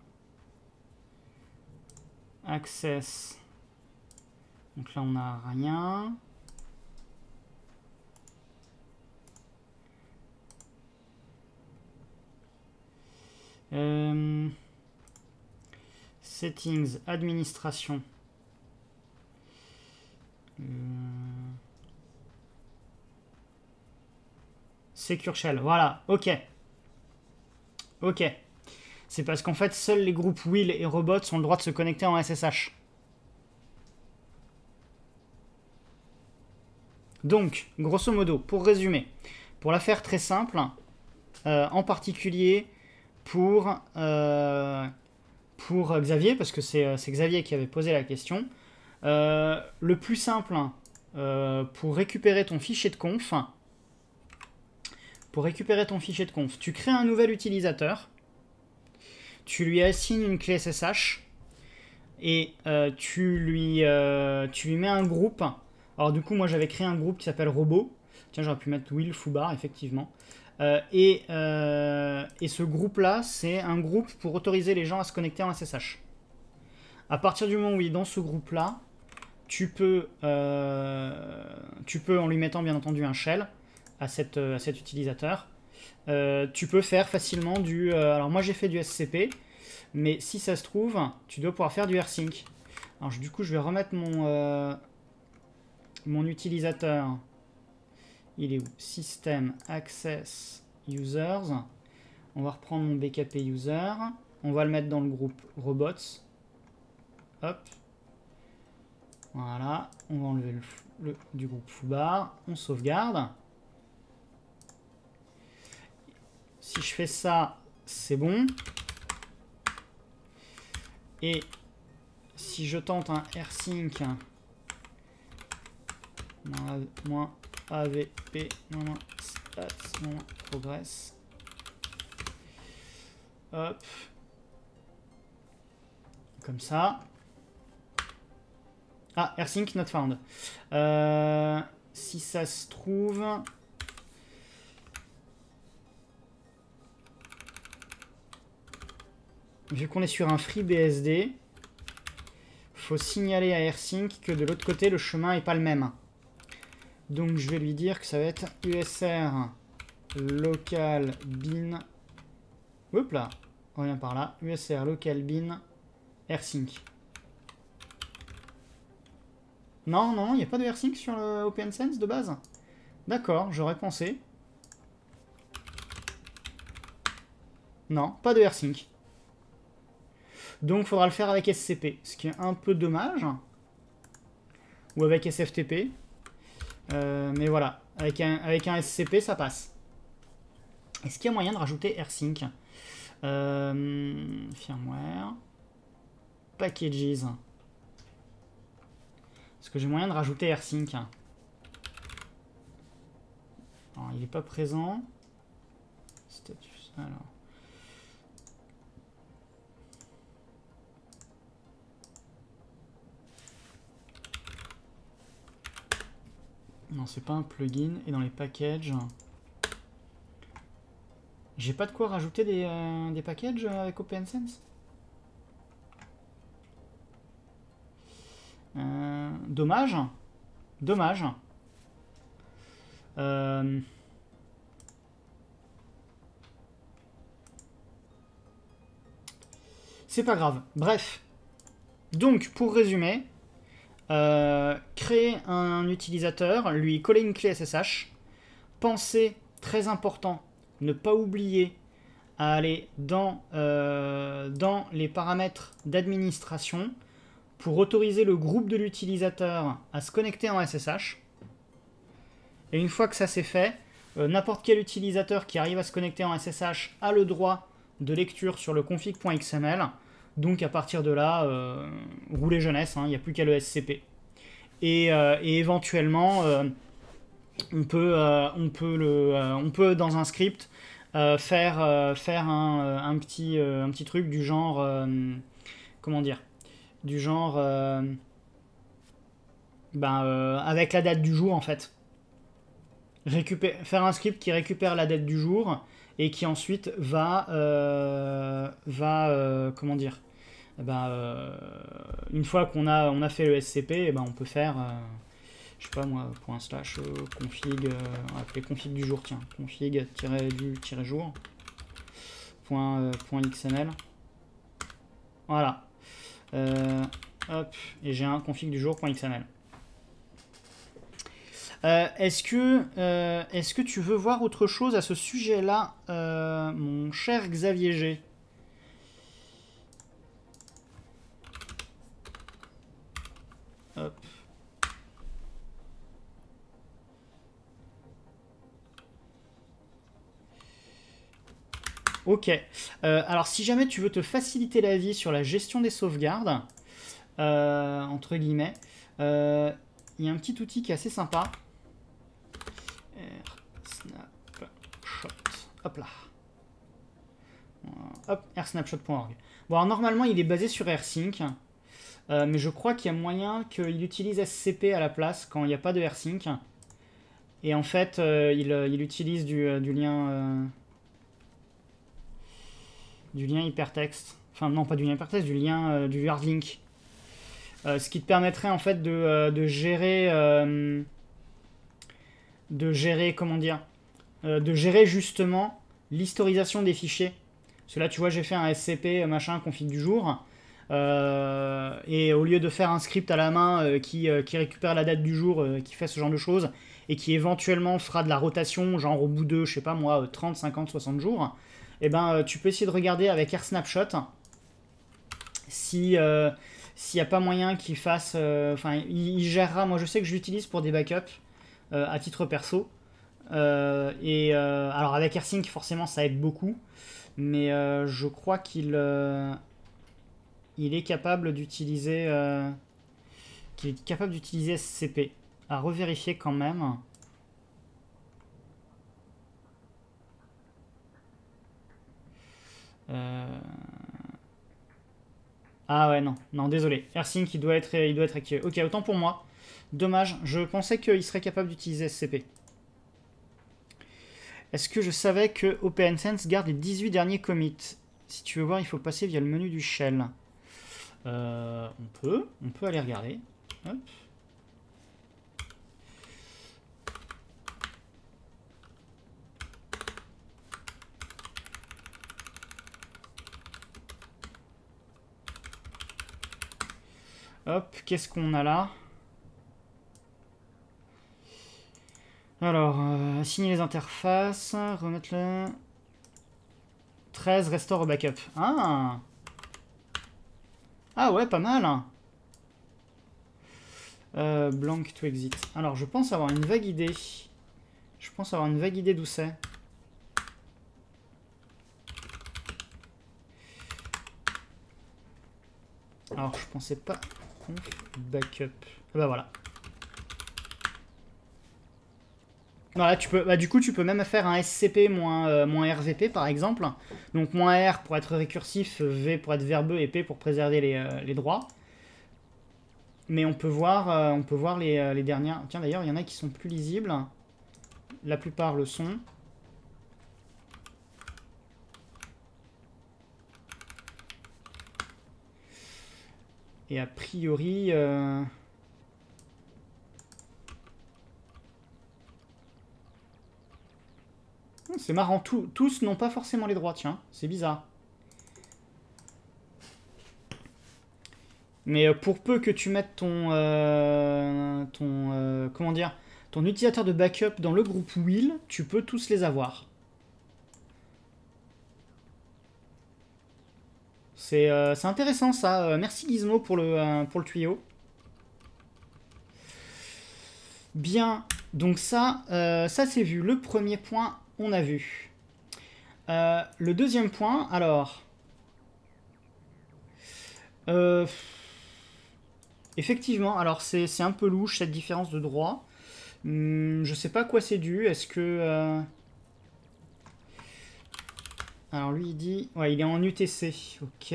Access. Donc là, on n'a rien. Settings, administration. Secure Shell, voilà, ok. Ok. C'est parce qu'en fait, seuls les groupes Will et Robots ont le droit de se connecter en SSH. Donc, grosso modo, pour résumer, pour la faire très simple, en particulier pour Xavier, parce que c'est Xavier qui avait posé la question, le plus simple, pour récupérer ton fichier de conf, tu crées un nouvel utilisateur, tu lui assignes une clé SSH, et tu lui mets un groupe. Alors du coup, moi j'avais créé un groupe qui s'appelle Robot. Tiens, j'aurais pu mettre Will Foubar, effectivement. Et ce groupe-là, c'est un groupe pour autoriser les gens à se connecter en SSH. À partir du moment où il est dans ce groupe-là, tu peux, en lui mettant bien entendu un shell à cet utilisateur, tu peux faire facilement du... alors moi j'ai fait du SCP, mais si ça se trouve, tu dois pouvoir faire du rsync. Alors du coup, je vais remettre mon utilisateur. Il est où? System Access Users. On va reprendre mon BKP User. On va le mettre dans le groupe Robots. Hop. Voilà. On va enlever le du groupe Foubar. On sauvegarde. Si je fais ça, c'est bon. Et si je tente un rsync, moins AVP, moins stats, moins progress. Hop. Comme ça. Ah, rsync not found. Si ça se trouve... Vu qu'on est sur un FreeBSD, faut signaler à rsync que de l'autre côté, le chemin n'est pas le même. Donc je vais lui dire que ça va être USR local bin. Hop là, on revient par là. USR local bin rsync. Non, non, il n'y a pas de rsync sur le OpenSense de base. D'accord, j'aurais pensé. Non, pas de rsync. Donc il faudra le faire avec SCP, ce qui est un peu dommage. Ou avec SFTP. Mais voilà, avec un SCP, ça passe. Est-ce qu'il y a moyen de rajouter rsync? Firmware. Packages. Est-ce que j'ai moyen de rajouter rsync? Alors, il n'est pas présent. Status, alors... Non, c'est pas un plugin. Et dans les packages... J'ai pas de quoi rajouter des packages avec OpenSense. Dommage. Dommage. C'est pas grave. Bref. Donc, pour résumer... créer un utilisateur, lui coller une clé SSH, penser, très important, ne pas oublier à aller dans les paramètres d'administration pour autoriser le groupe de l'utilisateur à se connecter en SSH. Et une fois que ça c'est fait, n'importe quel utilisateur qui arrive à se connecter en SSH a le droit de lecture sur le config.xml. Donc à partir de là, rouler jeunesse, il n'y a plus qu'à le SCP. Et éventuellement, on peut dans un script faire un petit truc du genre, comment dire, du genre, avec la date du jour en fait. Faire un script qui récupère la date du jour et qui ensuite va comment dire, une fois qu'on a fait le SCP, on peut faire, je sais pas moi, ./config, on va appeler config du jour, tiens, config-du-jour, .xml, voilà. Hop, et j'ai un config du jour.xml. Est-ce que tu veux voir autre chose à ce sujet-là, mon cher Xavier G? Hop. Ok. Alors, si jamais tu veux te faciliter la vie sur la gestion des sauvegardes, entre guillemets, il y a un petit outil qui est assez sympa. Snapshot. Hop là. Hop, airsnapshot.org. Bon, alors normalement, il est basé sur AirSync. Mais je crois qu'il y a moyen qu'il utilise SCP à la place quand il n'y a pas de AirSync. Et en fait, il utilise du lien... du lien hypertexte. Enfin, non, pas du lien hypertexte, du lien du hardlink. Ce qui te permettrait en fait de gérer... comment dire, de gérer justement l'historisation des fichiers. Parce que là, tu vois, j'ai fait un SCP machin config du jour. Et au lieu de faire un script à la main qui récupère la date du jour, qui fait ce genre de choses, et qui éventuellement fera de la rotation, genre au bout de, je sais pas moi, 30, 50, 60 jours, et ben tu peux essayer de regarder avec AirSnapshot si s'il n'y a pas moyen qu'il fasse... Enfin, il gérera, moi je sais que je l'utilise pour des backups à titre perso. Alors avec AirSync, forcément, ça aide beaucoup. Mais je crois qu'il il est capable d'utiliser SCP. À revérifier quand même. Ah ouais, non. Non, désolé. AirSync, il doit être activé. Ok, autant pour moi. Dommage, je pensais qu'il serait capable d'utiliser SCP. Est-ce que je savais que OpenSense garde les 18 derniers commits? Si tu veux voir, il faut passer via le menu du shell. On peut aller regarder. Hop. Hop, qu'est-ce qu'on a là? Alors, assigner les interfaces, remettre le... 13, restore au backup. Ah! Ah ouais, pas mal. Blank to exit. Alors, je pense avoir une vague idée. D'où c'est. Alors, je pensais pas... Backup. Ah bah voilà. Voilà, tu peux, du coup, tu peux même faire un SCP moins RVP, par exemple. Donc, moins R pour être récursif, V pour être verbeux et P pour préserver les droits. Mais on peut voir, les dernières... Tiens, d'ailleurs, il y en a qui sont plus lisibles. La plupart le sont. Et a priori... C'est marrant, tous n'ont pas forcément les droits, tiens, c'est bizarre. Mais pour peu que tu mettes ton utilisateur de backup dans le groupe Will, tu peux tous les avoir. C'est intéressant ça. Merci Gizmo pour le tuyau. Bien, donc ça c'est vu. Le premier point, on a vu. Le deuxième point, alors... effectivement, alors c'est un peu louche cette différence de droit. Je sais pas à quoi c'est dû. Est-ce que... Alors lui il dit... Ouais, il est en UTC. Ok.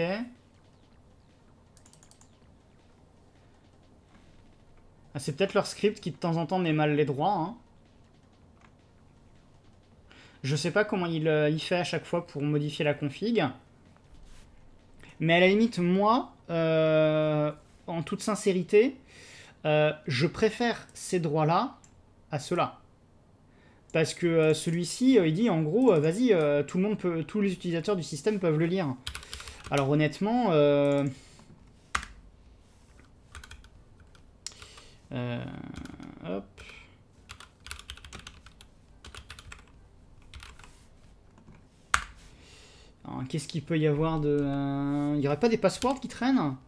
Ah, c'est peut-être leur script qui de temps en temps met mal les droits. Hein. Je sais pas comment il fait à chaque fois pour modifier la config. Mais à la limite, moi, en toute sincérité, je préfère ces droits-là à ceux-là. Parce que celui-ci, il dit en gros, vas-y, tous les utilisateurs du système peuvent le lire. Alors honnêtement, Hop. Qu'est-ce qu'il peut y avoir de... Il n'y aurait pas des passwords qui traînent?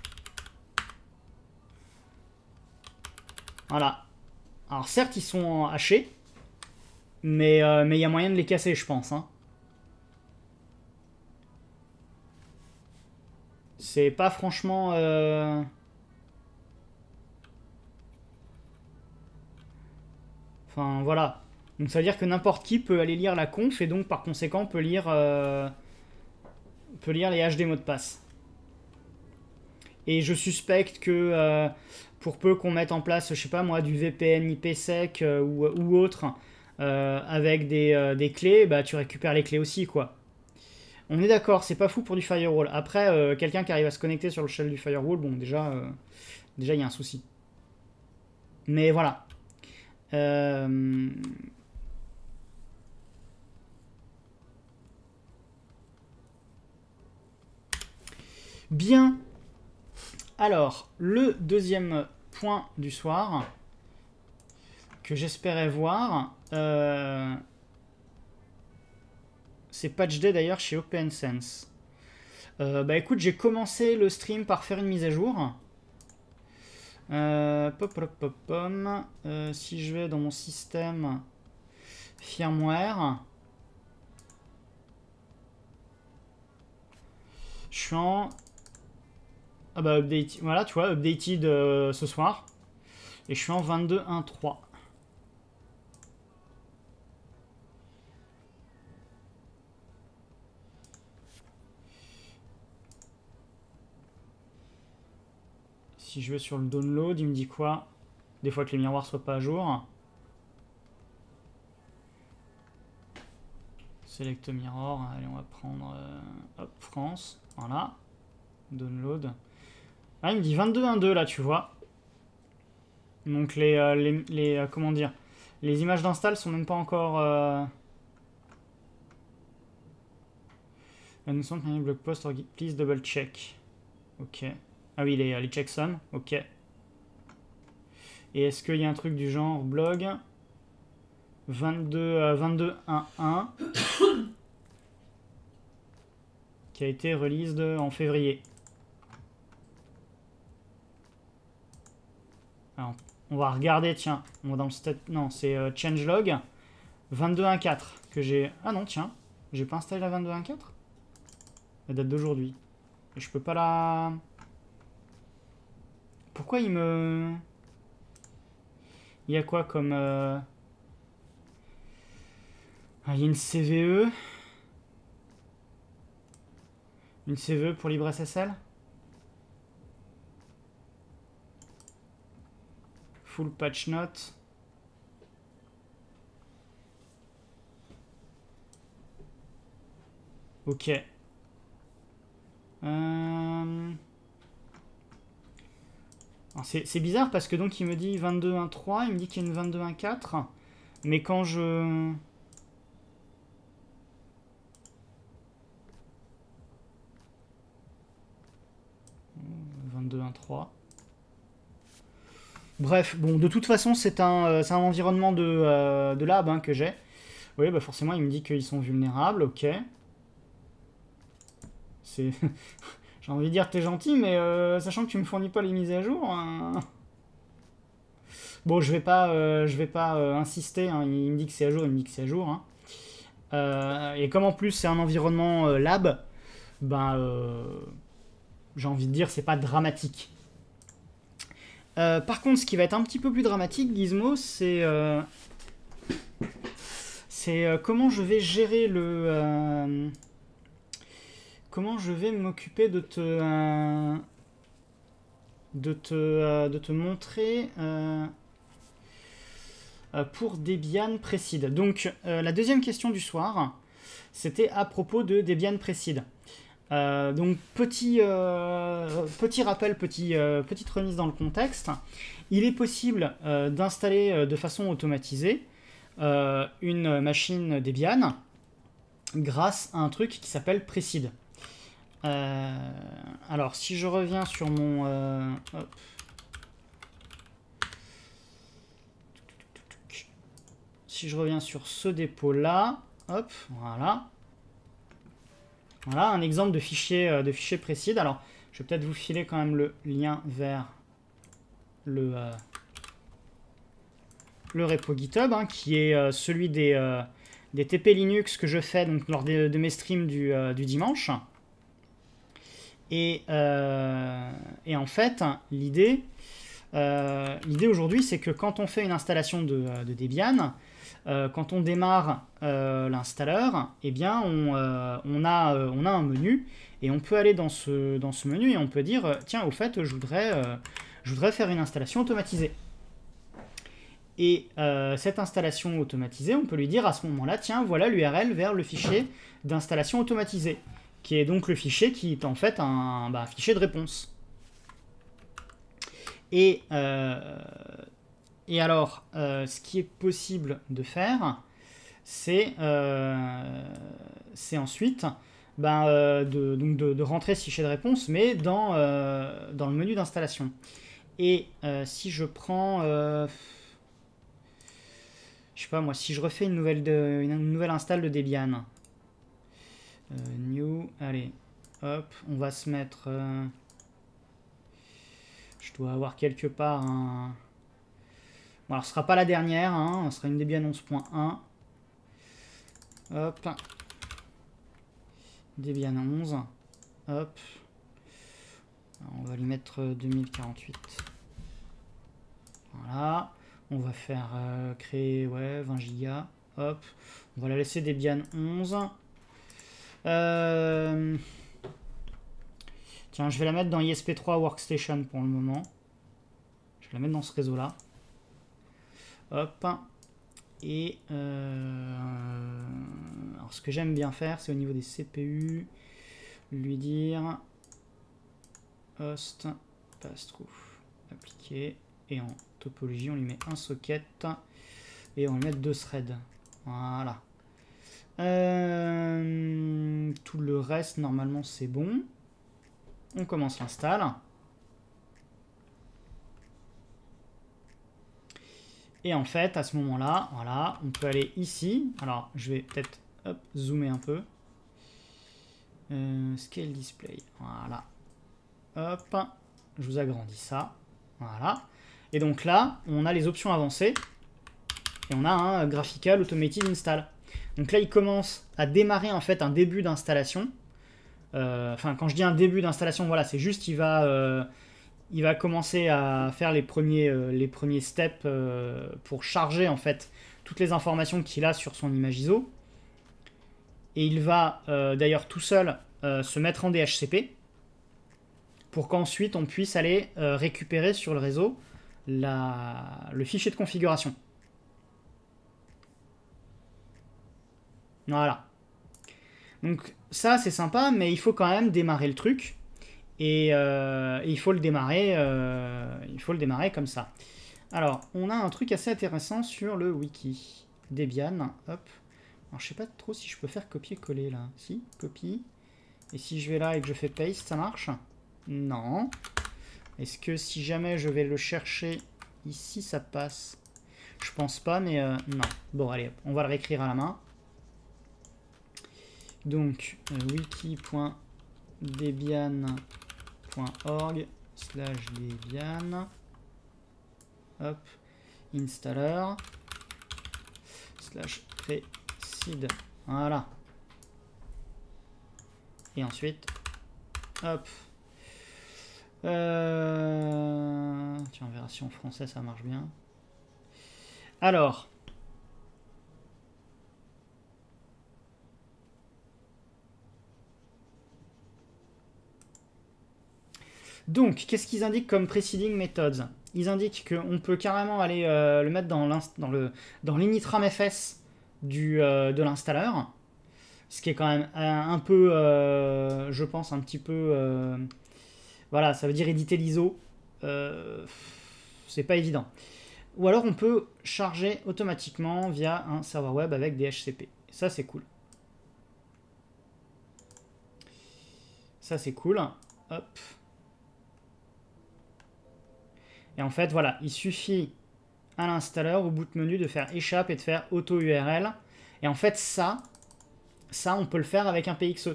Voilà. Alors certes, ils sont hachés, mais il y a moyen de les casser, je pense. Hein. C'est pas franchement... Enfin, voilà. Donc ça veut dire que n'importe qui peut aller lire la conf et donc par conséquent peut lire les HD mots de passe. Et je suspecte que pour peu qu'on mette en place, je sais pas moi, du VPN IPsec ou autre, avec des clés, bah tu récupères les clés aussi, quoi. On est d'accord, c'est pas fou pour du firewall. Après, quelqu'un qui arrive à se connecter sur le shell du firewall, bon, déjà, il y a un souci. Mais voilà. Bien. Alors, le deuxième point du soir que j'espérais voir, c'est patch day d'ailleurs chez OpenSense. Bah écoute, j'ai commencé le stream par faire une mise à jour. Si je vais dans mon système firmware, je suis en... Ah bah update, voilà tu vois, updated ce soir. Et je suis en 22.1.3. Si je vais sur le download, il me dit quoi? Des fois que les miroirs soient pas à jour. Select mirror, allez on va prendre hop, France, voilà. Download. Ah, il me dit 22.1.2 là, tu vois. Donc comment dire, les images d'install sont même pas encore... Annonçant qu'il y a un blog post, please double check. Ok. Ah oui, les checksums, ok. Et est-ce qu'il y a un truc du genre blog 22.1.1 qui a été released en février. Alors, on va regarder, tiens, on va dans le stat... Non, c'est changelog 22.1.4 que j'ai... Ah non, tiens, j'ai pas installé la 22.1.4. La date d'aujourd'hui. Et je peux pas la... Pourquoi il me... Il y a quoi comme... Ah, il y a une CVE. Une CVE pour LibreSSL. Full patch note. Ok. C'est bizarre parce que donc il me dit 22.1.3, il me dit qu'il y a une 22.1.4, mais quand je... Bref, bon, de toute façon, c'est un environnement de lab hein, que j'ai. Oui, bah forcément, il me dit qu'ils sont vulnérables, ok. C'est... J'ai envie de dire que t'es gentil, mais sachant que tu me fournis pas les mises à jour... Hein... Bon, je vais pas insister, hein, il me dit que c'est à jour, il me dit que c'est à jour. Hein. Et comme en plus c'est un environnement lab, ben... j'ai envie de dire, c'est pas dramatique. Par contre, ce qui va être un petit peu plus dramatique, Gizmo, c'est comment je vais gérer le... comment je vais m'occuper de te montrer pour Debian Preside. Donc, la deuxième question du soir, c'était à propos de Debian Preside. Donc petit rappel, petite remise dans le contexte. Il est possible d'installer de façon automatisée une machine Debian grâce à un truc qui s'appelle Preside. Alors si je reviens sur mon si je reviens sur ce dépôt-là, hop, voilà. Voilà un exemple de fichier précide. Alors, je vais peut-être vous filer quand même le lien vers le repo GitHub, hein, qui est celui des TP Linux que je fais donc, lors de mes streams du dimanche. Et en fait, l'idée aujourd'hui, c'est que quand on fait une installation de Debian, quand on démarre l'installeur, eh bien, on a un menu, et on peut aller dans ce menu et on peut dire, tiens, au fait, je voudrais faire une installation automatisée. Et cette installation automatisée, on peut lui dire à ce moment-là, tiens, voilà l'URL vers le fichier d'installation automatisée, qui est donc le fichier qui est en fait un fichier de réponse. Et alors, ce qui est possible de faire, c'est ensuite de rentrer ce fichier de réponse, mais dans le menu d'installation. Et si je prends... je sais pas moi, si je refais une nouvelle install de Debian. New, allez, hop, on va se mettre... je dois avoir quelque part un... Bon, alors ce sera pas la dernière, hein, ce sera une Debian 11.1. Hop. Debian 11. Hop. Alors, on va lui mettre 2048. Voilà. On va faire créer 20 Go. Hop. On va la laisser Debian 11. Tiens, je vais la mettre dans ISP3 Workstation pour le moment. Je vais la mettre dans ce réseau-là. Hop. Et alors ce que j'aime bien faire, c'est au niveau des CPU, lui dire host pass-through appliqué, et en topologie on lui met un socket et on lui met 2 threads. Voilà. Tout le reste normalement c'est bon. On commence l'install. Et en fait, à ce moment-là, voilà, on peut aller ici. Alors, je vais peut-être zoomer un peu. Scale display. Voilà. Hop. Je vous agrandis ça. Voilà. Et donc là, on a les options avancées. Et on a un graphical automated install. Donc là, il commence à démarrer en fait un début d'installation. Enfin, quand je dis un début d'installation, voilà, c'est juste il va commencer à faire les premiers steps pour charger en fait toutes les informations qu'il a sur son image ISO. Et il va d'ailleurs tout seul se mettre en DHCP pour qu'ensuite on puisse aller récupérer sur le réseau le fichier de configuration. Voilà. Donc ça c'est sympa, mais il faut quand même démarrer le truc. Et il faut le démarrer comme ça. Alors, on a un truc assez intéressant sur le wiki. Debian, hop. Alors, je sais pas trop si je peux faire copier-coller là. Si, copie. Et si je vais là et que je fais paste, ça marche? Non. Est-ce que si jamais je vais le chercher ici, ça passe? Je pense pas, mais non. Bon, allez, hop, on va le réécrire à la main. Donc, wiki.debian.org/debian. Hop, installer /précide. Voilà. Et ensuite, hop. Tiens, on verra si en français ça marche bien. Alors. Donc, qu'est-ce qu'ils indiquent comme preceding methods? Ils indiquent qu'on peut carrément aller le mettre dans l'initramfs de l'installeur. Ce qui est quand même un peu, je pense, un petit peu... voilà, ça veut dire éditer l'ISO. C'est pas évident. Ou alors on peut charger automatiquement via un serveur web avec DHCP. Ça, c'est cool. Ça, c'est cool. Hop. Et en fait, voilà, il suffit à l'installeur au bout de menu de faire échappe et de faire auto URL. Et en fait, ça on peut le faire avec un PXE.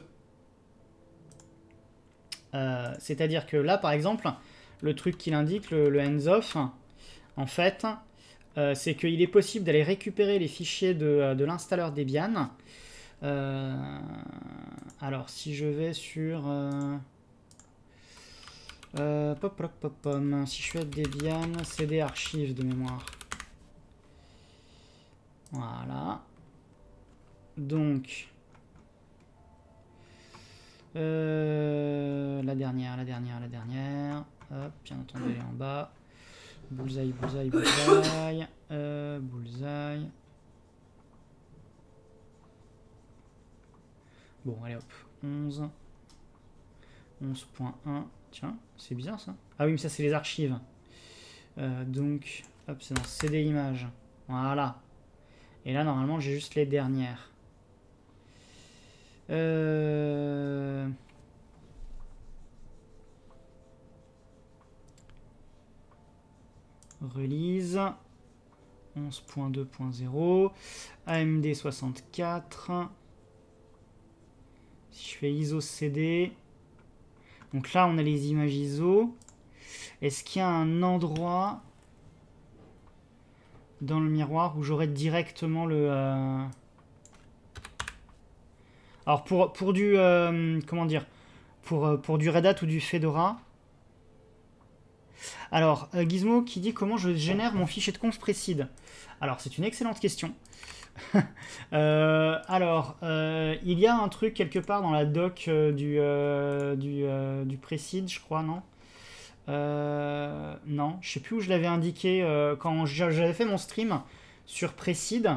C'est-à-dire que là, par exemple, le truc qu'il indique, le hands-off, en fait, c'est qu'il est possible d'aller récupérer les fichiers de l'installeur Debian. Alors, si je vais sur... si je suis à Debian, CD archives de mémoire. Voilà. Donc... la dernière. Hop, bien entendu, elle est en bas. Bullseye. Bullseye. Bon, allez hop. 11. 11.1. Tiens, c'est bizarre ça. Ah oui, mais ça, c'est les archives. Donc, hop, c'est dans CD images. Voilà. Et là, normalement, j'ai juste les dernières. Release 11.2.0 AMD 64. Si je fais ISO CD, donc là on a les images ISO. Est-ce qu'il y a un endroit dans le miroir où j'aurai directement le alors pour du comment dire, pour du Red Hat ou du Fedora. Alors, Gizmo qui dit comment je génère mon fichier de conf précide. Alors, c'est une excellente question. Il y a un truc quelque part dans la doc du précide, je crois, non? Non, je sais plus où je l'avais indiqué quand j'avais fait mon stream sur précide.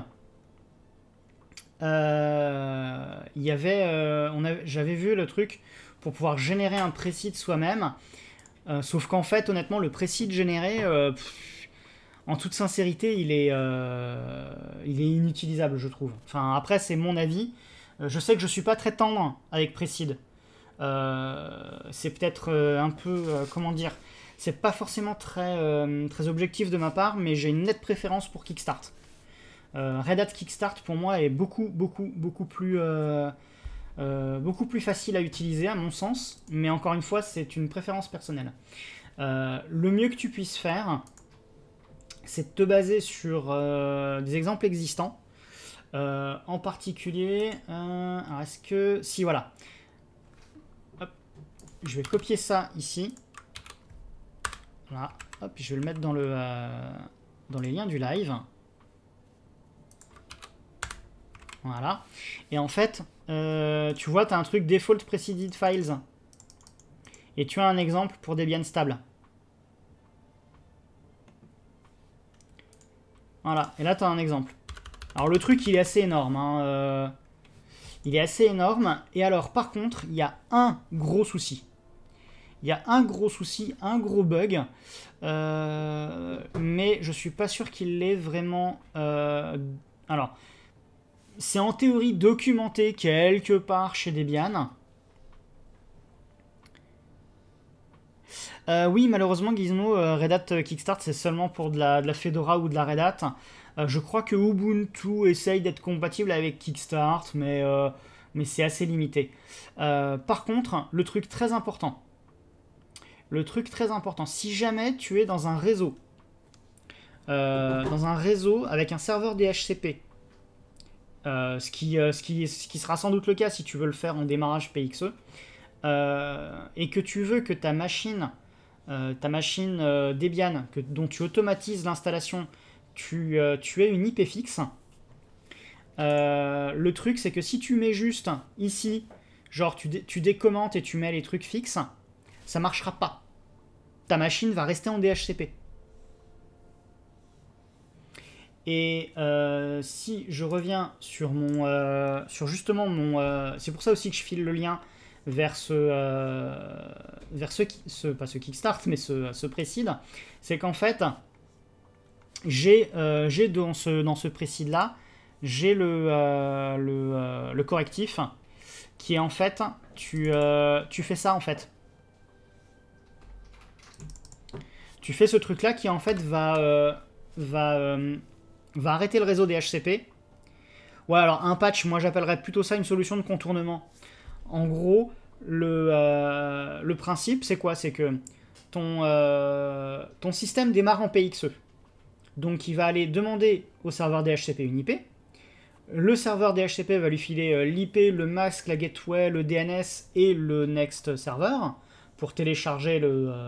J'avais vu le truc pour pouvoir générer un précide soi-même. Sauf qu'en fait, honnêtement, le précide généré, en toute sincérité, il est inutilisable, je trouve. Enfin, après, c'est mon avis. Je sais que je suis pas très tendre avec précide. C'est peut-être un peu, comment dire, c'est pas forcément très objectif de ma part, mais j'ai une nette préférence pour Kickstart. Red Hat Kickstart, pour moi, est beaucoup plus facile à utiliser à mon sens, mais encore une fois c'est une préférence personnelle. Le mieux que tu puisses faire, c'est de te baser sur des exemples existants, en particulier alors est-ce que si voilà, hop, je vais copier ça ici, voilà, hop, je vais le mettre dans les liens du live, voilà, et en fait tu vois, tu as un truc default preceded files. Et tu as un exemple pour Debian stable. Voilà, et là tu as un exemple. Alors le truc, il est assez énorme. Hein, il est assez énorme. Et alors, par contre, il y a un gros souci. Un gros bug. Mais je suis pas sûr qu'il l'ait vraiment... alors... C'est en théorie documenté quelque part chez Debian. Oui, malheureusement, Gizmo, Red Hat Kickstart, c'est seulement pour de la Fedora ou de la Red Hat. Je crois que Ubuntu essaye d'être compatible avec Kickstart, mais c'est assez limité. Par contre, le truc très important, si jamais tu es dans un réseau avec un serveur DHCP, ce qui sera sans doute le cas si tu veux le faire en démarrage PXE, et que tu veux que ta machine Debian, dont tu automatises l'installation, tu aies une IP fixe. Le truc, c'est que si tu mets juste ici, genre tu décommentes et tu mets les trucs fixes, ça marchera pas. Ta machine va rester en DHCP. Et si je reviens sur justement mon... c'est pour ça aussi que je file le lien vers pas ce Kickstart, mais ce précide. C'est qu'en fait, j'ai dans ce précide-là, j'ai le correctif qui est en fait, tu fais ça en fait. Tu fais ce truc-là qui en fait va va arrêter le réseau DHCP. Ouais, alors un patch, moi j'appellerais plutôt ça une solution de contournement. En gros, le principe, c'est quoi? C'est que ton système démarre en PXE. Donc il va aller demander au serveur DHCP une IP. Le serveur DHCP va lui filer l'IP, le mask, la gateway, le DNS et le next server pour télécharger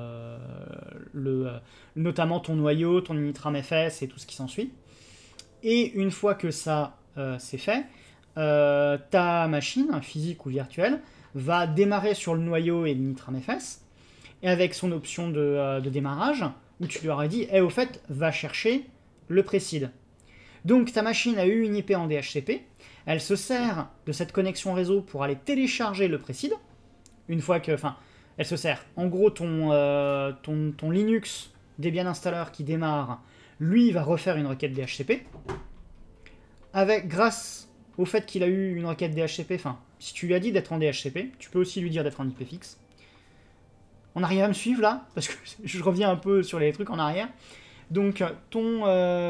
notamment ton noyau, ton initramfs et tout ce qui s'ensuit. Et une fois que ça c'est fait, ta machine, physique ou virtuelle, va démarrer sur le noyau et l'initramfs, et avec son option de démarrage, où tu lui aurais dit, au fait, va chercher le précide. Donc ta machine a eu une IP en DHCP, elle se sert de cette connexion réseau pour aller télécharger le précide, une fois que, enfin, elle se sert, en gros, ton Linux Debian installer qui démarre, lui va refaire une requête DHCP, grâce au fait qu'il a eu une requête DHCP, enfin, si tu lui as dit d'être en DHCP, tu peux aussi lui dire d'être en IP fixe. On arrive à me suivre là, parce que je reviens un peu sur les trucs en arrière. Donc ton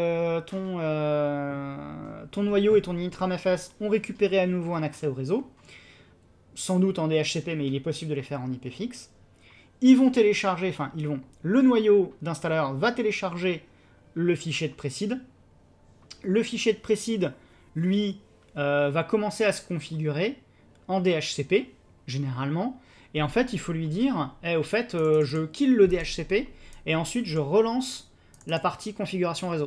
noyau et ton initramfs ont récupéré à nouveau un accès au réseau, sans doute en DHCP, mais il est possible de les faire en IP fixe. Ils vont télécharger, enfin le noyau d'installeur va télécharger le fichier de précide. Le fichier de précide, lui, va commencer à se configurer en DHCP, généralement. Et en fait, il faut lui dire, au fait, je kill le DHCP, et ensuite je relance la partie configuration réseau.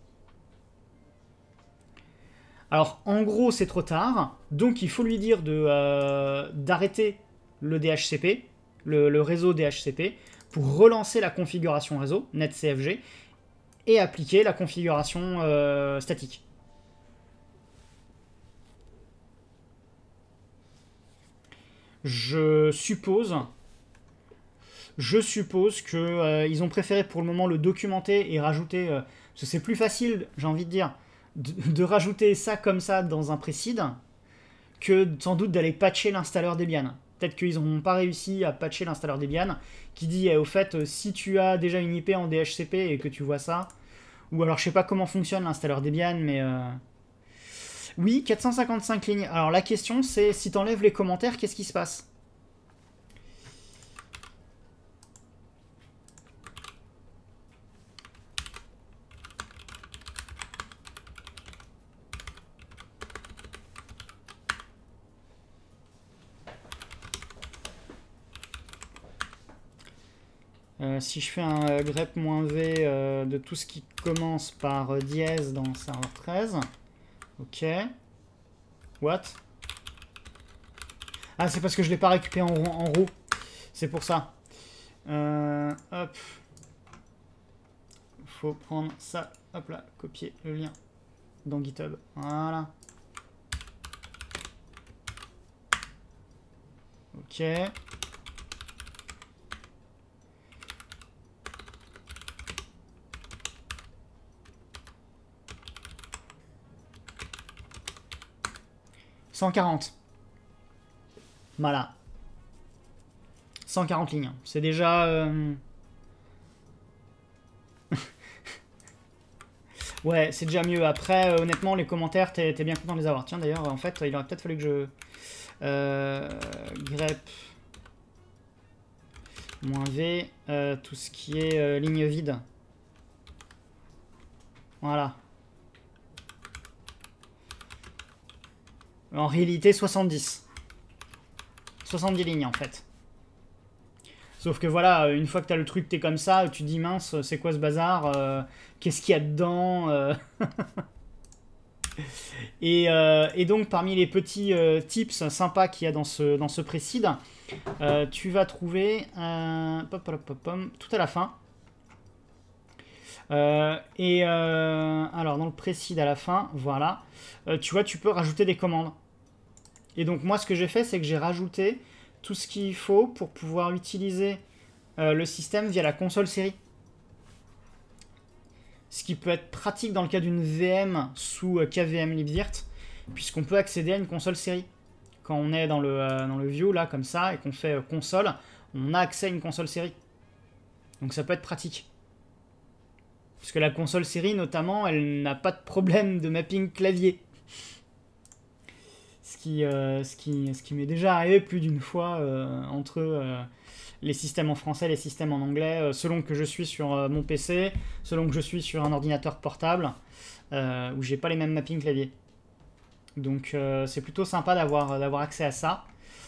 Alors, en gros, c'est trop tard, donc il faut lui dire d'arrêter le DHCP, le réseau DHCP, pour relancer la configuration réseau, netcfg, et appliquer la configuration statique. Je suppose que ils ont préféré pour le moment le documenter et rajouter, parce que c'est plus facile, j'ai envie de dire, de rajouter ça comme ça dans un précide, que sans doute d'aller patcher l'installeur Debian. Peut-être qu'ils n'ont pas réussi à patcher l'installeur Debian, qui dit, au fait, si tu as déjà une IP en DHCP et que tu vois ça, ou alors je sais pas comment fonctionne l'installeur Debian, mais... Oui, 455 lignes. Alors la question c'est, si tu enlèves les commentaires, qu'est-ce qui se passe? Si je fais un grep-v de tout ce qui commence par dièse dans serveur 13, ok. What? Ah, c'est parce que je l'ai pas récupéré en roue. C'est pour ça. Hop. Faut prendre ça. Hop là, copier le lien dans GitHub. Voilà. Ok. « 140. Voilà. 140 lignes. C'est déjà... ouais, c'est déjà mieux. Après, honnêtement, les commentaires, t'es bien content de les avoir. Tiens, d'ailleurs, en fait, il aurait peut-être fallu que je... grep... -v, tout ce qui est ligne vide. Voilà. En réalité, 70. 70 lignes, en fait. Sauf que voilà, une fois que t'as le truc, t'es comme ça, tu te dis, mince, c'est quoi ce bazar? Qu'est-ce qu'il y a dedans? Et donc, parmi les petits tips sympas qu'il y a dans ce précide, tu vas trouver tout à la fin. Alors, dans le précide à la fin, voilà, tu vois, tu peux rajouter des commandes. Et donc moi ce que j'ai fait, c'est que j'ai rajouté tout ce qu'il faut pour pouvoir utiliser le système via la console série. Ce qui peut être pratique dans le cas d'une VM sous KVM libvirt, puisqu'on peut accéder à une console série. Quand on est dans le view, là, comme ça, et qu'on fait console, on a accès à une console série. Donc ça peut être pratique. Puisque la console série, notamment, elle n'a pas de problème de mapping clavier. Ce qui m'est déjà arrivé plus d'une fois entre les systèmes en français et les systèmes en anglais, selon que je suis sur mon PC, selon que je suis sur un ordinateur portable, où j'ai pas les mêmes mappings clavier. Donc c'est plutôt sympa d'avoir accès à ça.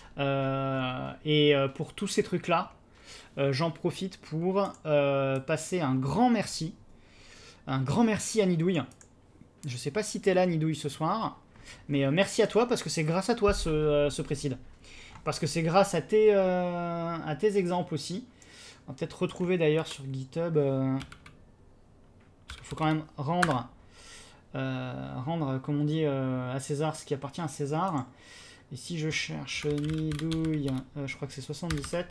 Pour tous ces trucs-là, j'en profite pour passer un grand merci. Un grand merci à Nidouille. Je sais pas si t'es là, Nidouille, ce soir. Mais merci à toi, parce que c'est grâce à toi ce précide. Parce que c'est grâce à tes exemples aussi. On va peut-être retrouver d'ailleurs sur GitHub. Parce qu'il faut quand même rendre, comme on dit, à César ce qui appartient à César. Et si je cherche Nidouille, je crois que c'est 77.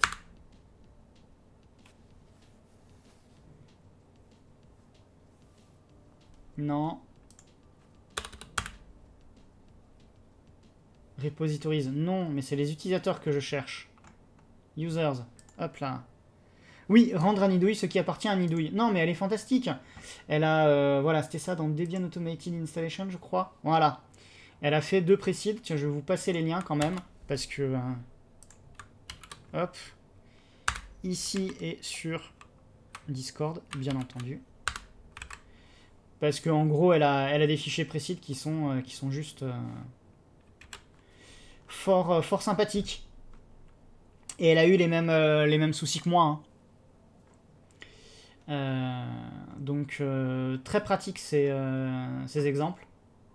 Non. Repositories, non, mais c'est les utilisateurs que je cherche. Users, hop là. Oui, rendre à Nidouille ce qui appartient à Nidouille. Non, mais elle est fantastique. Elle a, voilà, c'était ça dans Debian Automated Installation, je crois. Voilà. Elle a fait 2 précides. Tiens, je vais vous passer les liens quand même, parce que... hop. Ici et sur Discord, bien entendu. Parce qu'en gros, elle a des fichiers précides qui sont juste fort sympathiques. Et elle a eu les mêmes soucis que moi. Hein. Donc, très pratique ces exemples.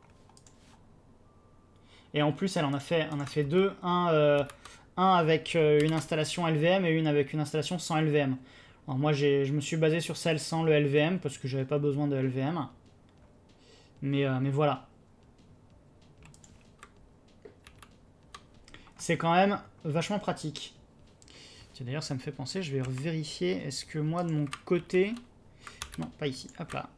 Et en plus, elle en a fait 2. Un avec une installation LVM et une avec une installation sans LVM. Alors moi, je me suis basé sur celle sans le LVM parce que j'avais pas besoin de LVM. Mais voilà. C'est quand même vachement pratique. D'ailleurs, ça me fait penser, je vais vérifier, est-ce que moi, de mon côté... Non, pas ici, hop là.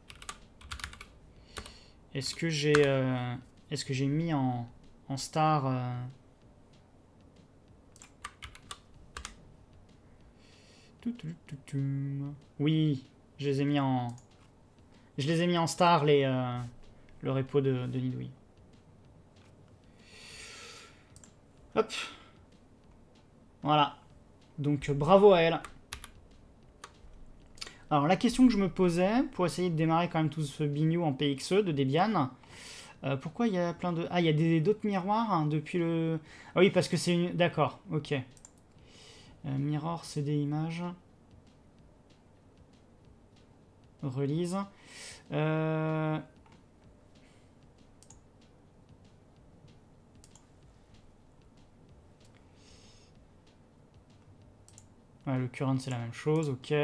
Est-ce que j'ai mis en star... Oui, je les ai mis en star, le repo de Nidouille. Hop. Voilà. Donc bravo à elle. Alors la question que je me posais, pour essayer de démarrer quand même tout ce bignou en PXE de Debian, pourquoi il y a plein de... Ah, il y a d'autres miroirs hein, depuis le... Ah oui, parce que c'est une... D'accord, ok. Mirror, CD, images. Release. Ouais, le current c'est la même chose, ok.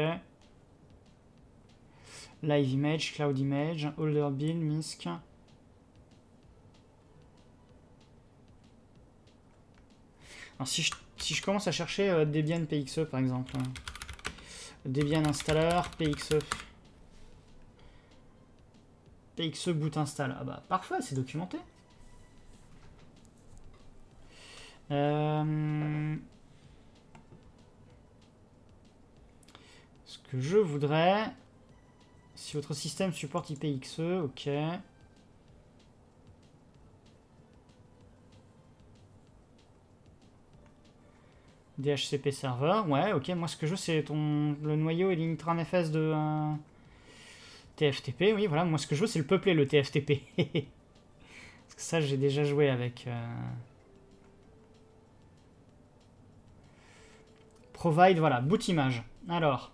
Live image, cloud image, holder build, MISC. Alors si je commence à chercher Debian PXE par exemple, Debian installer, PXE boot install, ah bah parfait, c'est documenté. Ce que je voudrais, si votre système supporte IPXE, ok. DHCP server, ouais, ok. Moi, ce que je veux, c'est le noyau et l'initramfs de TFTP, oui, voilà. Moi, ce que je veux, c'est le peupler, le TFTP. Parce que ça, j'ai déjà joué avec... Provide, voilà, boot image. Alors...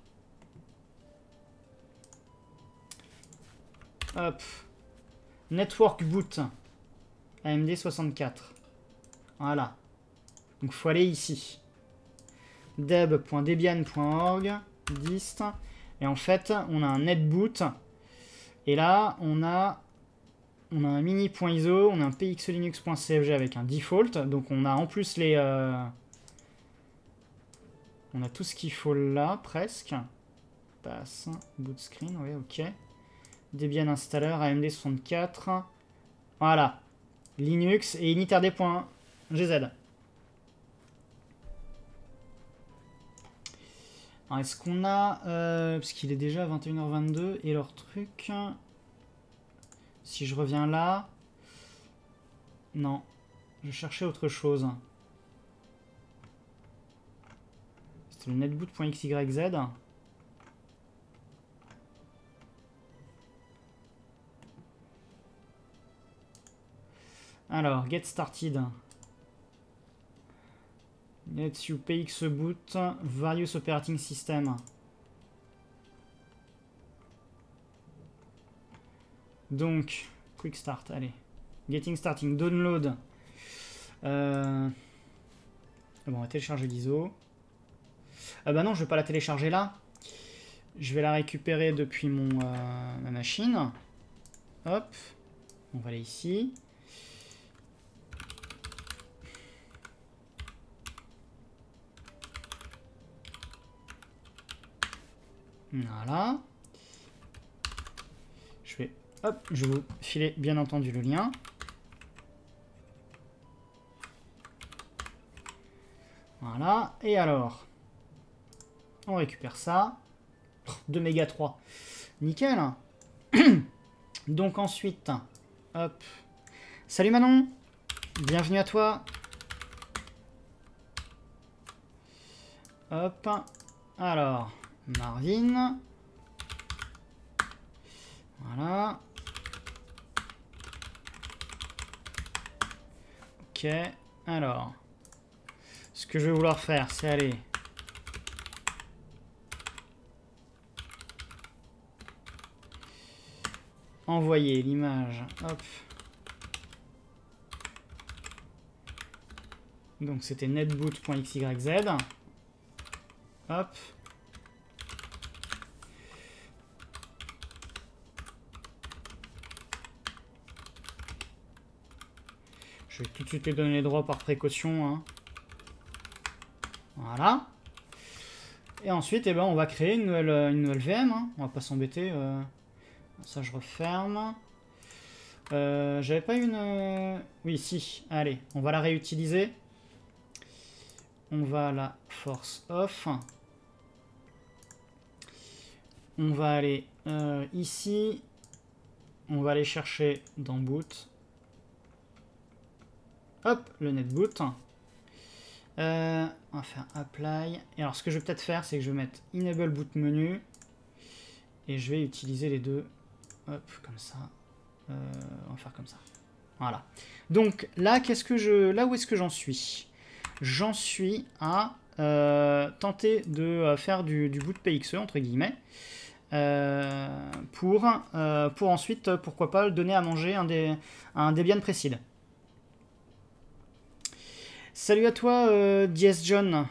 Hop. Network boot. AMD 64. Voilà. Donc, il faut aller ici. deb.debian.org dist. Et en fait, on a un netboot. Et là, on a un mini.iso, on a un pxlinux.cfg avec un default. Donc, on a en plus les... on a tout ce qu'il faut là, presque. Passe. Boot screen, oui, ok. Debian installer, AMD 64. Voilà. Linux et initRD.gz. Alors, est-ce qu'on a... parce qu'il est déjà 21h22, et leur truc... Si je reviens là... Non. Je cherchais autre chose. C'était le netboot.xyz. Alors, get started. Let's you pxboot various operating system. Donc, quick start, allez. Getting starting, download. Bon, on va télécharger l'ISO. Ah bah non, je vais pas la télécharger là. Je vais la récupérer depuis ma machine. Hop. On va aller ici. Voilà. Je vais vous filer bien entendu le lien. Voilà. Et alors, on récupère ça. 2 méga 3. Nickel. Donc ensuite, hop. Salut Manon. Bienvenue à toi. Hop. Alors, Marvin. Voilà. Ok. Alors, ce que je vais vouloir faire, c'est aller... envoyer l'image. Hop. Donc c'était netboot.xyz. Hop. Je vais tout de suite les donner les droits par précaution. Hein. Voilà. Et ensuite, eh ben, on va créer une nouvelle VM. Hein. On va pas s'embêter. Ça, je referme. J'avais pas une... Oui, si. Allez, on va la réutiliser. On va la force off. On va aller ici. On va aller chercher dans boot. Hop, le netboot. On va faire apply. Et alors, ce que je vais peut-être faire, c'est que je vais mettre enable boot menu. Et je vais utiliser les deux. Hop, comme ça. On va faire comme ça. Voilà. Donc là, là où est-ce que j'en suis? J'en suis à tenter de faire du boot PXE, entre guillemets, pour ensuite, pourquoi pas, donner à manger un Debian Preseed. Salut à toi, DS John.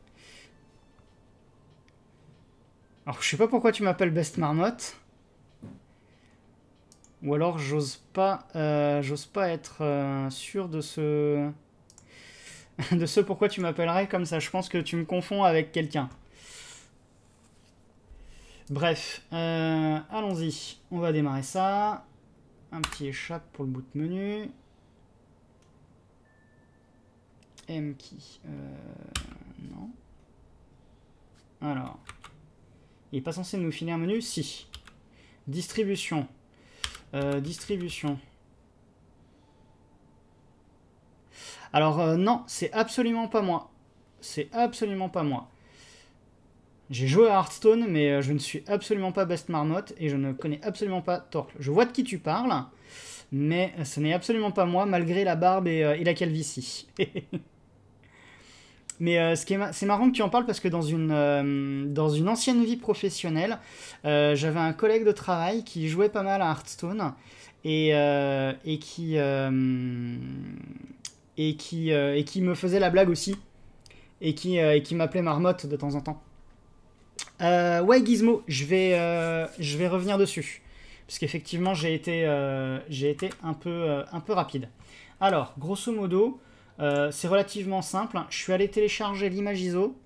Alors, je sais pas pourquoi tu m'appelles Best Marmotte. Ou alors, j'ose pas être sûr de ce... de ce pourquoi tu m'appellerais comme ça. Je pense que tu me confonds avec quelqu'un. Bref, allons-y. On va démarrer ça. Un petit échappe pour le boot menu. M-key. Non. Alors. Il n'est pas censé nous filer un menu? Si. Distribution. Distribution. Alors, non, c'est absolument pas moi. C'est absolument pas moi. J'ai joué à Hearthstone, mais je ne suis absolument pas Best Marmotte et je ne connais absolument pas Tortle. Je vois de qui tu parles, mais ce n'est absolument pas moi, malgré la barbe et la calvitie. Mais c'est marrant que tu en parles parce que dans une ancienne vie professionnelle, j'avais un collègue de travail qui jouait pas mal à Hearthstone et qui me faisait la blague aussi et qui m'appelait Marmotte de temps en temps. Ouais, Gizmo, je vais revenir dessus parce qu'effectivement j'ai été un peu rapide. Alors, grosso modo, c'est relativement simple. Je suis allé télécharger l'image ISO.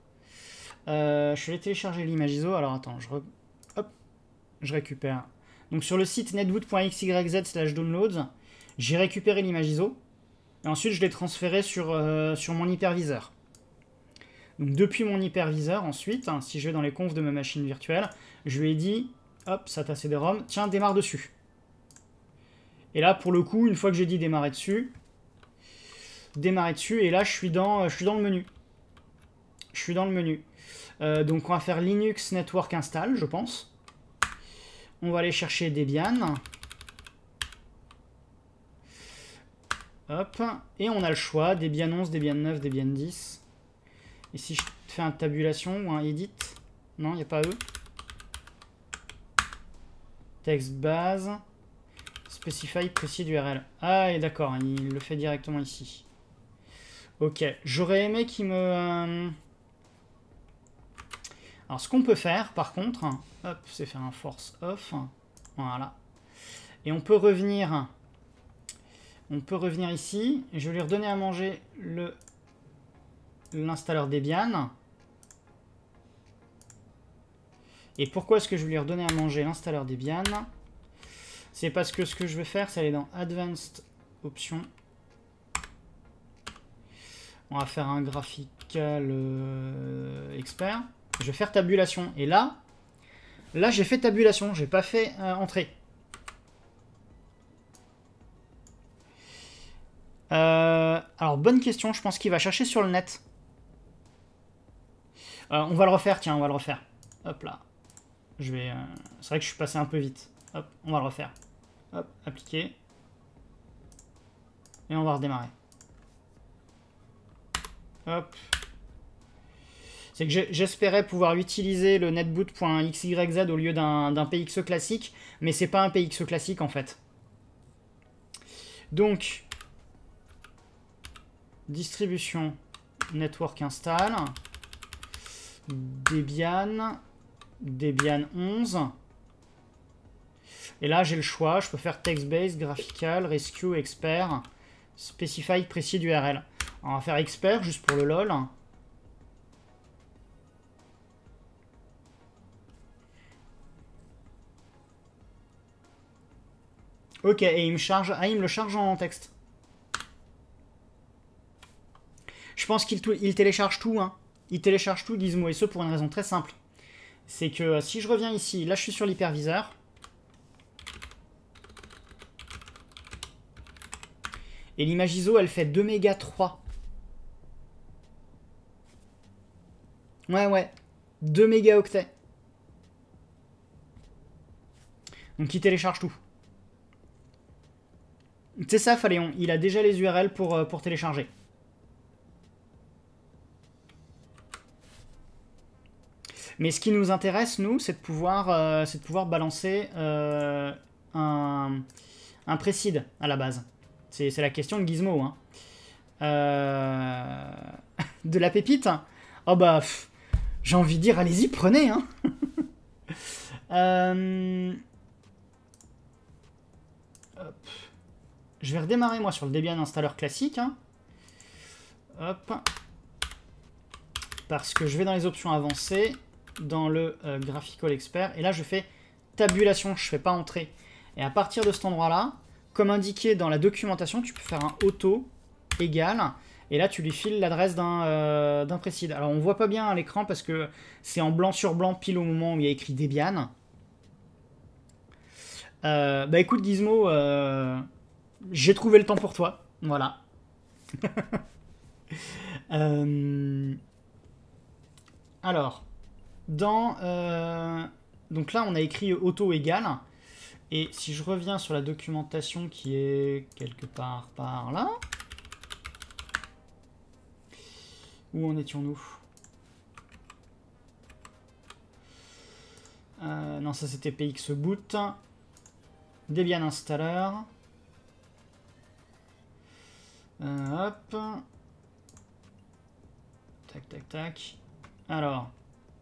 Alors attends, je récupère. Donc sur le site netboot.xyz/downloads, j'ai récupéré l'image ISO. Et ensuite, je l'ai transféré sur mon hyperviseur. Donc depuis mon hyperviseur, ensuite, hein, si je vais dans les confs de ma machine virtuelle, je lui ai dit, hop, SATA CD-ROM, tiens, démarre dessus. Et là, pour le coup, une fois que j'ai dit démarrer dessus, et là, je suis dans le menu. Je suis dans le menu. Donc on va faire Linux Network Install, je pense. On va aller chercher Debian. Hop. Et on a le choix, Debian 11, Debian 9, Debian 10. Et si je fais un tabulation ou un edit, non, il n'y a pas eux. Texte base. Specify précis d'URL. Ah, et d'accord, il le fait directement ici. Ok, j'aurais aimé qu'il me... Alors, ce qu'on peut faire, par contre, hop, c'est faire un force off. Voilà. Et on peut revenir ici. Je vais lui redonner à manger l'installeur Debian. Et pourquoi est-ce que je vais lui redonner à manger l'installeur Debian? C'est parce que ce que je vais faire, c'est aller dans Advanced Options. On va faire un graphical expert. Je vais faire tabulation. Et là j'ai fait tabulation. J'ai pas fait entrée. Alors, bonne question. Je pense qu'il va chercher sur le net. On va le refaire. Tiens, on va le refaire. Hop là. C'est vrai que je suis passé un peu vite. Hop, on va le refaire. Hop, appliquer. Et on va redémarrer. Hop. C'est que j'espérais pouvoir utiliser le netboot.xyz au lieu d'un PXE classique, mais c'est pas un PXE classique en fait. Donc, distribution network install, Debian 11. Et là, j'ai le choix. Je peux faire text-based, graphical, rescue, expert, specify précis d'URL. On va faire expert juste pour le lol. Ok, et il me charge. Ah, il me le charge en texte. Je pense qu'il télécharge tout. Hein. Il télécharge tout, Gizmo, et ce pour une raison très simple. C'est que si je reviens ici, là je suis sur l'hyperviseur. Et l'image ISO, elle fait 2 mégas 3. Ouais. 2 mégaoctets. Donc il télécharge tout. C'est ça, Faléon. Il a déjà les URL pour télécharger. Mais ce qui nous intéresse, nous, c'est de pouvoir balancer un précide à la base. C'est la question de Gizmo. Hein. De la pépite? Oh bah, j'ai envie de dire, allez-y, prenez. Hein. Hop. Je vais redémarrer, moi, sur le Debian installeur classique. Hein. Hop. Parce que je vais dans les options avancées, dans le Graphical Expert, et là, je fais tabulation, je fais pas entrée. Et à partir de cet endroit-là, comme indiqué dans la documentation, tu peux faire un auto égal, et là, tu lui files l'adresse d'un précide. Alors, on voit pas bien à l'écran parce que c'est en blanc sur blanc, pile au moment où il y a écrit Debian. Bah écoute, Gizmo, j'ai trouvé le temps pour toi. Voilà. Alors, donc là, on a écrit auto égal. Et si je reviens sur la documentation qui est quelque part par là. Où en étions-nous? Non, ça c'était pxboot. Debian installer. Hop. Tac. Alors.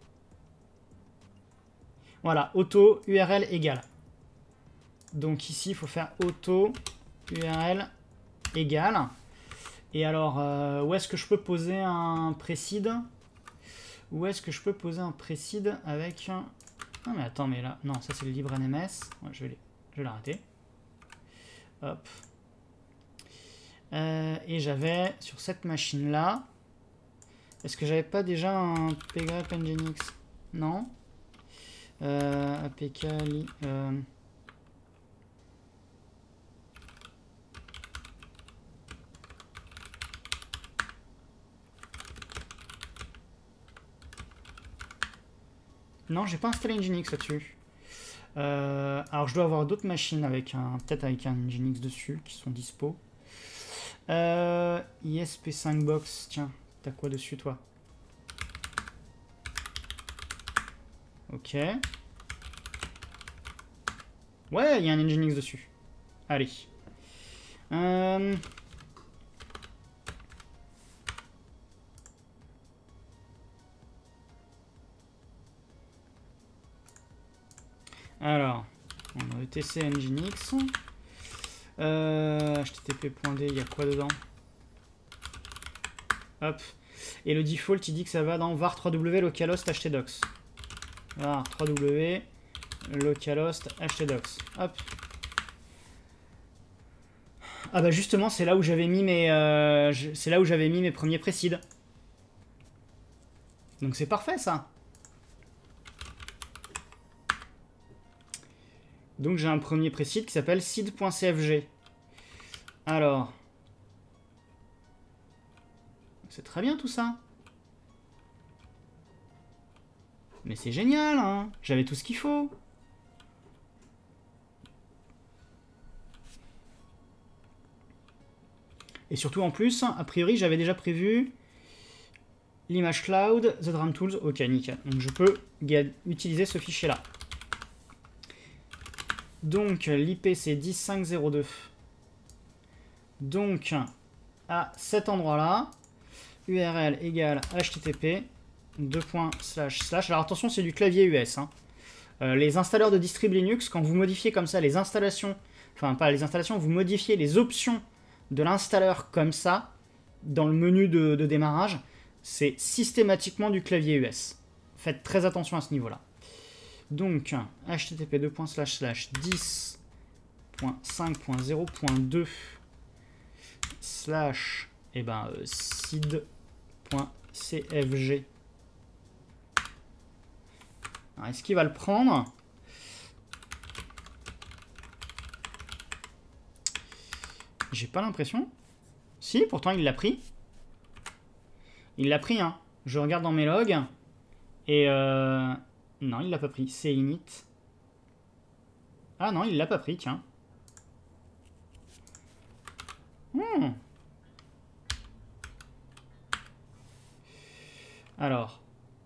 Voilà, auto URL égale. Donc ici, il faut faire auto URL égale. Et alors, où est-ce que je peux poser un précide? Où est-ce que je peux poser un précide avec... Ah mais attends, mais là... Non, ça c'est le LibreNMS. Ouais, je vais l'arrêter. Hop. Et j'avais, sur cette machine-là, Est-ce que j'avais pas déjà un pgrep nginx? Non. APK non, j'ai pas installé Nginx là-dessus. Alors je dois avoir d'autres machines avec peut-être avec un Nginx dessus qui sont dispo. ISP5 box, tiens, t'as quoi dessus toi? Ok. Ouais, il y a un Nginx dessus. Allez. Alors, on a ETC Nginx. HTTP.d, il y a quoi dedans? Hop. Et le default, il dit que ça va dans var 3w localhost htdocs. var 3w localhost htdocs. Hop. Ah bah justement, c'est là où j'avais mis mes premiers précides. Donc c'est parfait ça. Donc j'ai un premier précide qui s'appelle seed.cfg. Alors, c'est très bien tout ça. Mais c'est génial, hein. J'avais tout ce qu'il faut. Et surtout en plus, a priori, j'avais déjà prévu l'image cloud, the DRAM tools. Ok, nickel. Donc je peux utiliser ce fichier-là. Donc l'IP c'est 10.5.0.2. Donc à cet endroit-là, URL égale HTTP 2.//. Alors attention, c'est du clavier US. Hein. Les installeurs de distrib Linux, quand vous modifiez comme ça les installations, enfin pas les installations, vous modifiez les options de l'installeur comme ça, dans le menu de démarrage, c'est systématiquement du clavier US. Faites très attention à ce niveau-là. Donc, http 2.//10.5.0.2 seed.cfg. Est-ce qu'il va le prendre? J'ai pas l'impression. Si, pourtant il l'a pris. Il l'a pris, hein. Je regarde dans mes logs. Et non, il l'a pas pris. C'est init. Ah non, il l'a pas pris, tiens. Alors.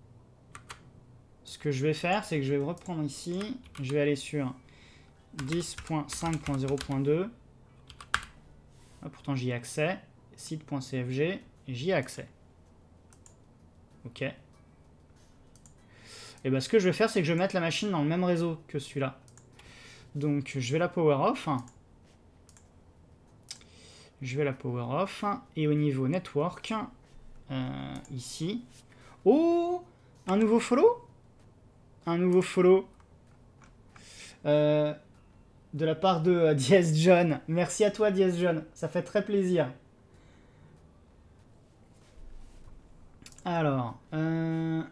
Ce que je vais faire, c'est que je vais reprendre ici. Je vais aller sur 10.5.0.2. Ah, pourtant j'y ai accès. Site.cfg, j'y ai accès. Ok. Et bien ce que je vais faire, c'est que je vais mettre la machine dans le même réseau que celui-là. Donc je vais la power off. Je vais la power off. Et au niveau network, ici. Oh, un nouveau follow? Un nouveau follow. De la part de Diaz John. Merci à toi, Diaz John. Ça fait très plaisir. Alors, je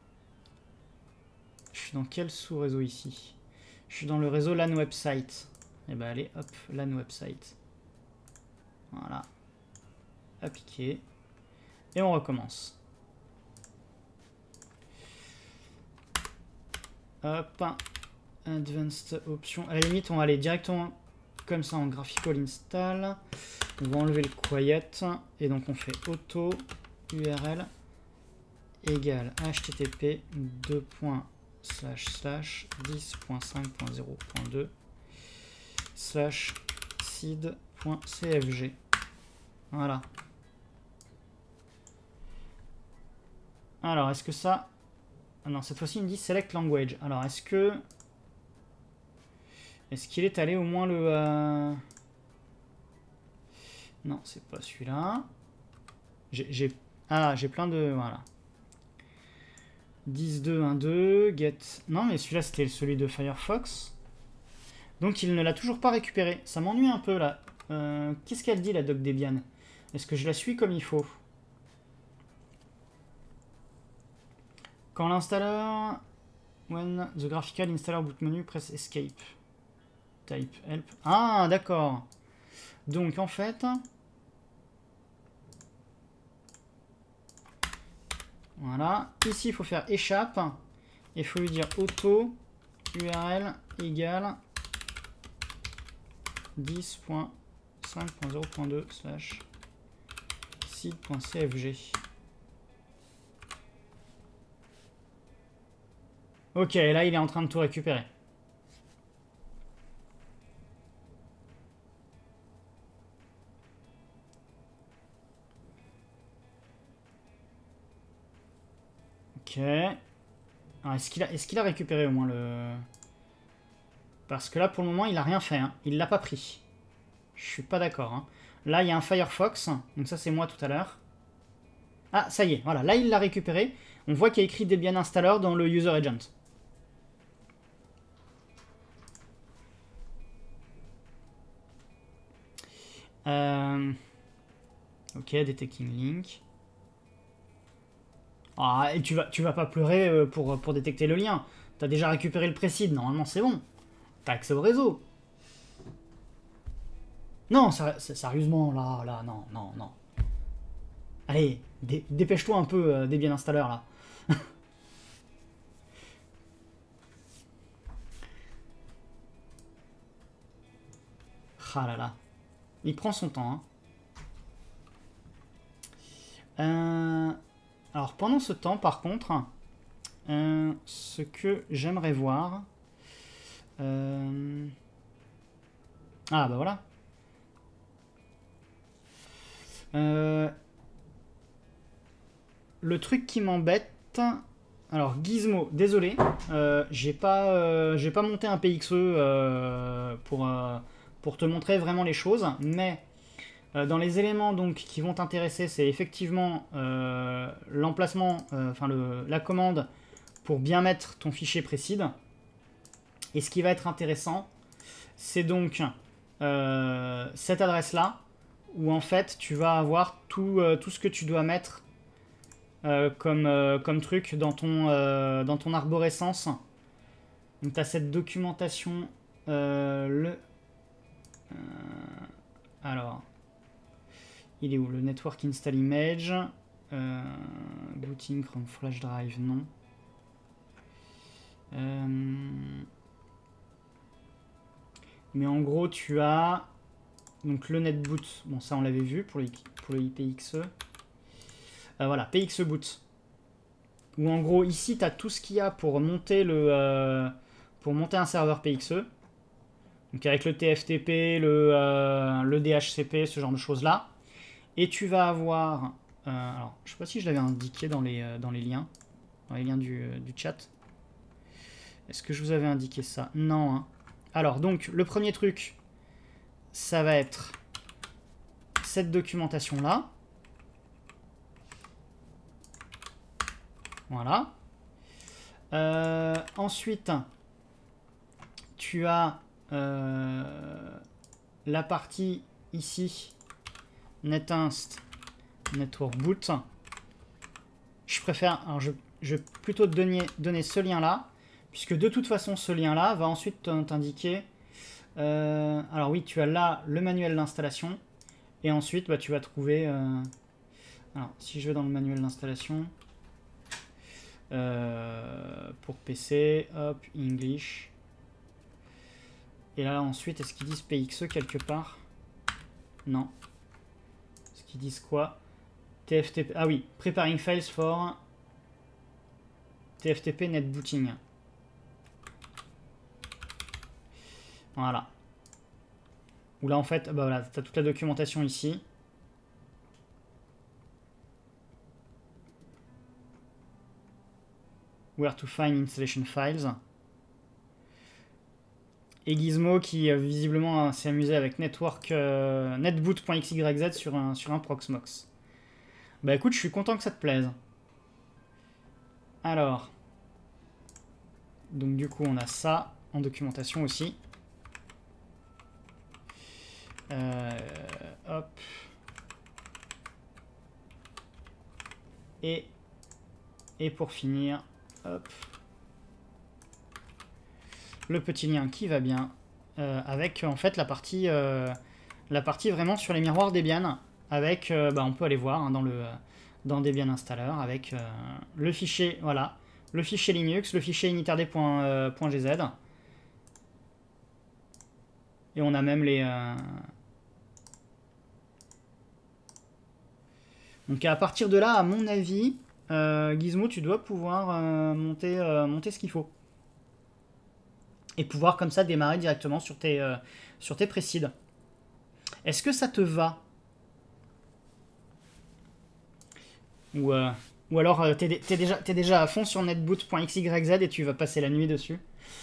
suis dans quel sous-réseau ici? Je suis dans le réseau LAN website. Et ben allez, hop, LAN website. Voilà. Appliquer. Et on recommence. Hop. Advanced options. À la limite, on va aller directement comme ça en graphical install. On va enlever le quiet. Et donc on fait auto URL égale http 2.//10.5.0.2 /seed.cfg. Voilà. Alors, est-ce que ça... Ah non, cette fois-ci, il me dit Select Language. Alors, est-ce que... Est-ce qu'il est allé au moins le... Non, c'est pas celui-là. Ah, j'ai plein de... Voilà. 10.2.1.2, get... Non, mais celui-là, c'était celui de Firefox. Donc, il ne l'a toujours pas récupéré. Ça m'ennuie un peu, là. Qu'est-ce qu'elle dit, la doc Debian? Est-ce que je la suis comme il faut? Quand l'installeur... When the graphical installer boot menu, press escape. Type help. Ah, d'accord. Donc, en fait... Voilà. Ici, il faut faire échappe. Et il faut lui dire auto URL égale 10.5.0.2 slash seed.cfg. Ok, là, il est en train de tout récupérer. Ok. Est-ce qu'il a récupéré au moins le... Parce que là, pour le moment, il a rien fait. Hein. Il l'a pas pris. Je suis pas d'accord. Hein. Là, il y a un Firefox. Donc ça, c'est moi tout à l'heure. Ah, ça y est. Voilà. Là, il l'a récupéré. On voit qu'il y a écrit Debian Installer dans le User Agent. Ok, Detecting Link. Ah, et tu vas pas pleurer pour détecter le lien. T'as déjà récupéré le précide, normalement c'est bon. T'as accès au réseau. Non, sérieusement, là, non, non, non. Allez, dépêche-toi un peu, Debian Installer, là. Ah là là. Il prend son temps, hein. Alors, pendant ce temps, par contre, ce que j'aimerais voir... Ah, bah voilà. Le truc qui m'embête... Alors, Gizmo, désolé, j'ai pas monté un PXE pour te montrer vraiment les choses, mais dans les éléments donc, qui vont t'intéresser, c'est effectivement l'emplacement, enfin la commande pour bien mettre ton fichier précide. Et ce qui va être intéressant, c'est donc cette adresse-là, où en fait tu vas avoir tout ce que tu dois mettre comme truc dans ton arborescence. Donc tu as cette documentation. Alors, il est où? Le network install image. Booting from flash drive, non. Mais en gros, tu as donc le netboot. Bon, ça on l'avait vu pour le IPXE. Voilà, PXE boot. Où en gros, ici, tu as tout ce qu'il y a pour monter un serveur PXE. Donc avec le TFTP, le DHCP, ce genre de choses-là. Et tu vas avoir... alors, je sais pas si je l'avais indiqué dans les liens. Dans les liens du chat. Est-ce que je vous avais indiqué ça? Non, hein. Alors, donc, le premier truc, ça va être cette documentation-là. Voilà. Ensuite, tu as la partie ici, netinst network boot. Je préfère, alors je vais plutôt te donner ce lien-là, puisque de toute façon, ce lien-là va ensuite t'indiquer... alors oui, tu as là le manuel d'installation, et ensuite, bah, tu vas trouver... alors, si je vais dans le manuel d'installation... pour PC, hop, English. Et là ensuite, est-ce qu'ils disent PXE quelque part? Non. Est-ce qu'ils disent quoi? TFTP, ah oui, preparing files for TFTP netbooting. Voilà. Où là en fait, bah voilà, tu as toute la documentation ici. Where to find installation files. Et Gizmo qui visiblement s'est amusé avec netboot.xyz sur un Proxmox. Bah écoute, je suis content que ça te plaise. Alors. Donc du coup, on a ça en documentation aussi. Hop. Et pour finir, hop. Le petit lien qui va bien. Avec en fait la partie vraiment sur les miroirs Debian. Avec, on peut aller voir hein, dans Debian Installer avec le fichier, voilà, le fichier Linux, le fichier initerd.gz. Et on a même les... Donc à partir de là, à mon avis, Gizmo, tu dois pouvoir monter ce qu'il faut. Et pouvoir comme ça démarrer directement sur tes précides. Est-ce que ça te va? Ou alors t'es déjà à fond sur netboot.xyz et tu vas passer la nuit dessus?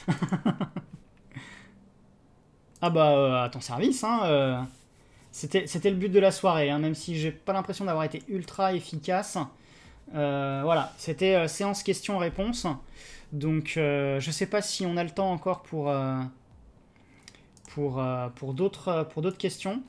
Ah bah à ton service, hein. C'était le but de la soirée, hein, même si j'ai pas l'impression d'avoir été ultra efficace. Voilà, c'était séance questions-réponses. Donc je sais pas si on a le temps encore pour d'autres questions.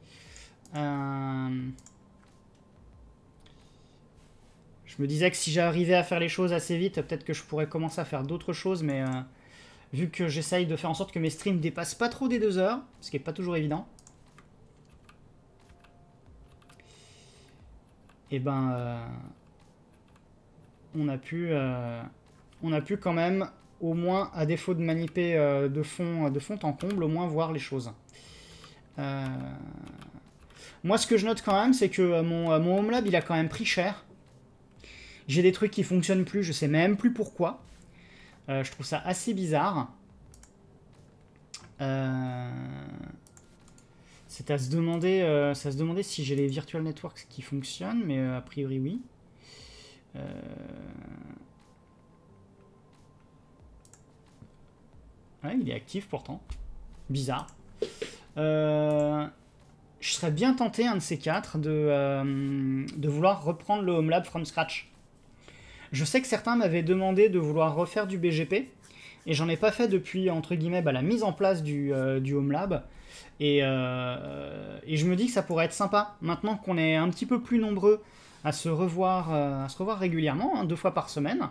Je me disais que si j'arrivais à faire les choses assez vite, peut-être que je pourrais commencer à faire d'autres choses, mais vu que j'essaye de faire en sorte que mes streams dépassent pas trop des 2 heures, ce qui est pas toujours évident, et ben on a pu quand même, au moins à défaut de maniper de fond en comble, au moins voir les choses. Moi ce que je note quand même, c'est que mon Homelab il a quand même pris cher. J'ai des trucs qui fonctionnent plus, je sais même plus pourquoi. Je trouve ça assez bizarre. C'est à se demander, si j'ai les virtual networks qui fonctionnent, mais a priori oui. Ouais, il est actif pourtant. Bizarre. Je serais bien tenté, un de ces quatre, de vouloir reprendre le Homelab from scratch. Je sais que certains m'avaient demandé de vouloir refaire du BGP, et j'en ai pas fait depuis, entre guillemets, la mise en place du Homelab. Et je me dis que ça pourrait être sympa, maintenant qu'on est un petit peu plus nombreux à se revoir régulièrement, hein, 2 fois par semaine.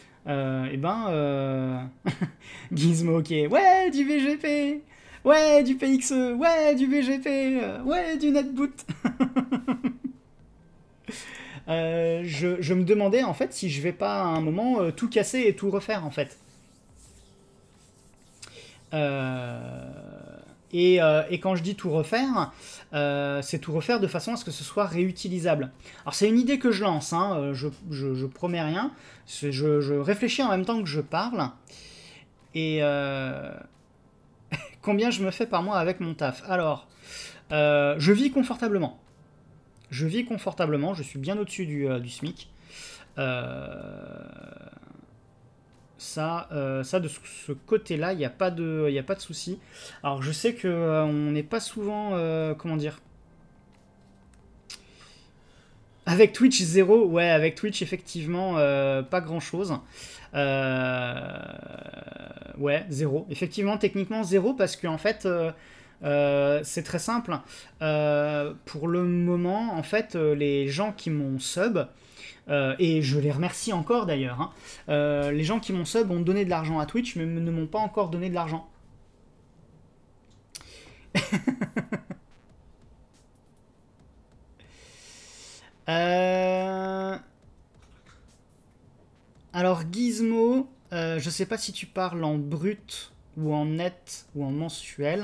Gizmo, ok, ouais, du BGP, ouais, du PXE, ouais, du BGP, ouais, du netboot. Je me demandais en fait si je vais pas à un moment tout casser et tout refaire en fait. Et quand je dis tout refaire, c'est tout refaire de façon à ce que ce soit réutilisable. Alors c'est une idée que je lance, hein, je promets rien, je réfléchis en même temps que je parle. Et combien je me fais par mois avec mon taf? Alors, je vis confortablement. Je vis confortablement, je suis bien au-dessus du SMIC. Ça, de ce côté-là, il n'y a pas de souci. Alors, je sais que on n'est pas souvent, comment dire, avec Twitch 0, ouais, avec Twitch effectivement, pas grand-chose. Ouais, 0. Effectivement, techniquement 0 parce qu'en fait, c'est très simple. Pour le moment, en fait, les gens qui m'ont sub, et je les remercie encore d'ailleurs, hein, les gens qui m'ont sub ont donné de l'argent à Twitch, mais ne m'ont pas encore donné de l'argent. Alors Gizmo, je sais pas si tu parles en brut ou en net ou en mensuel,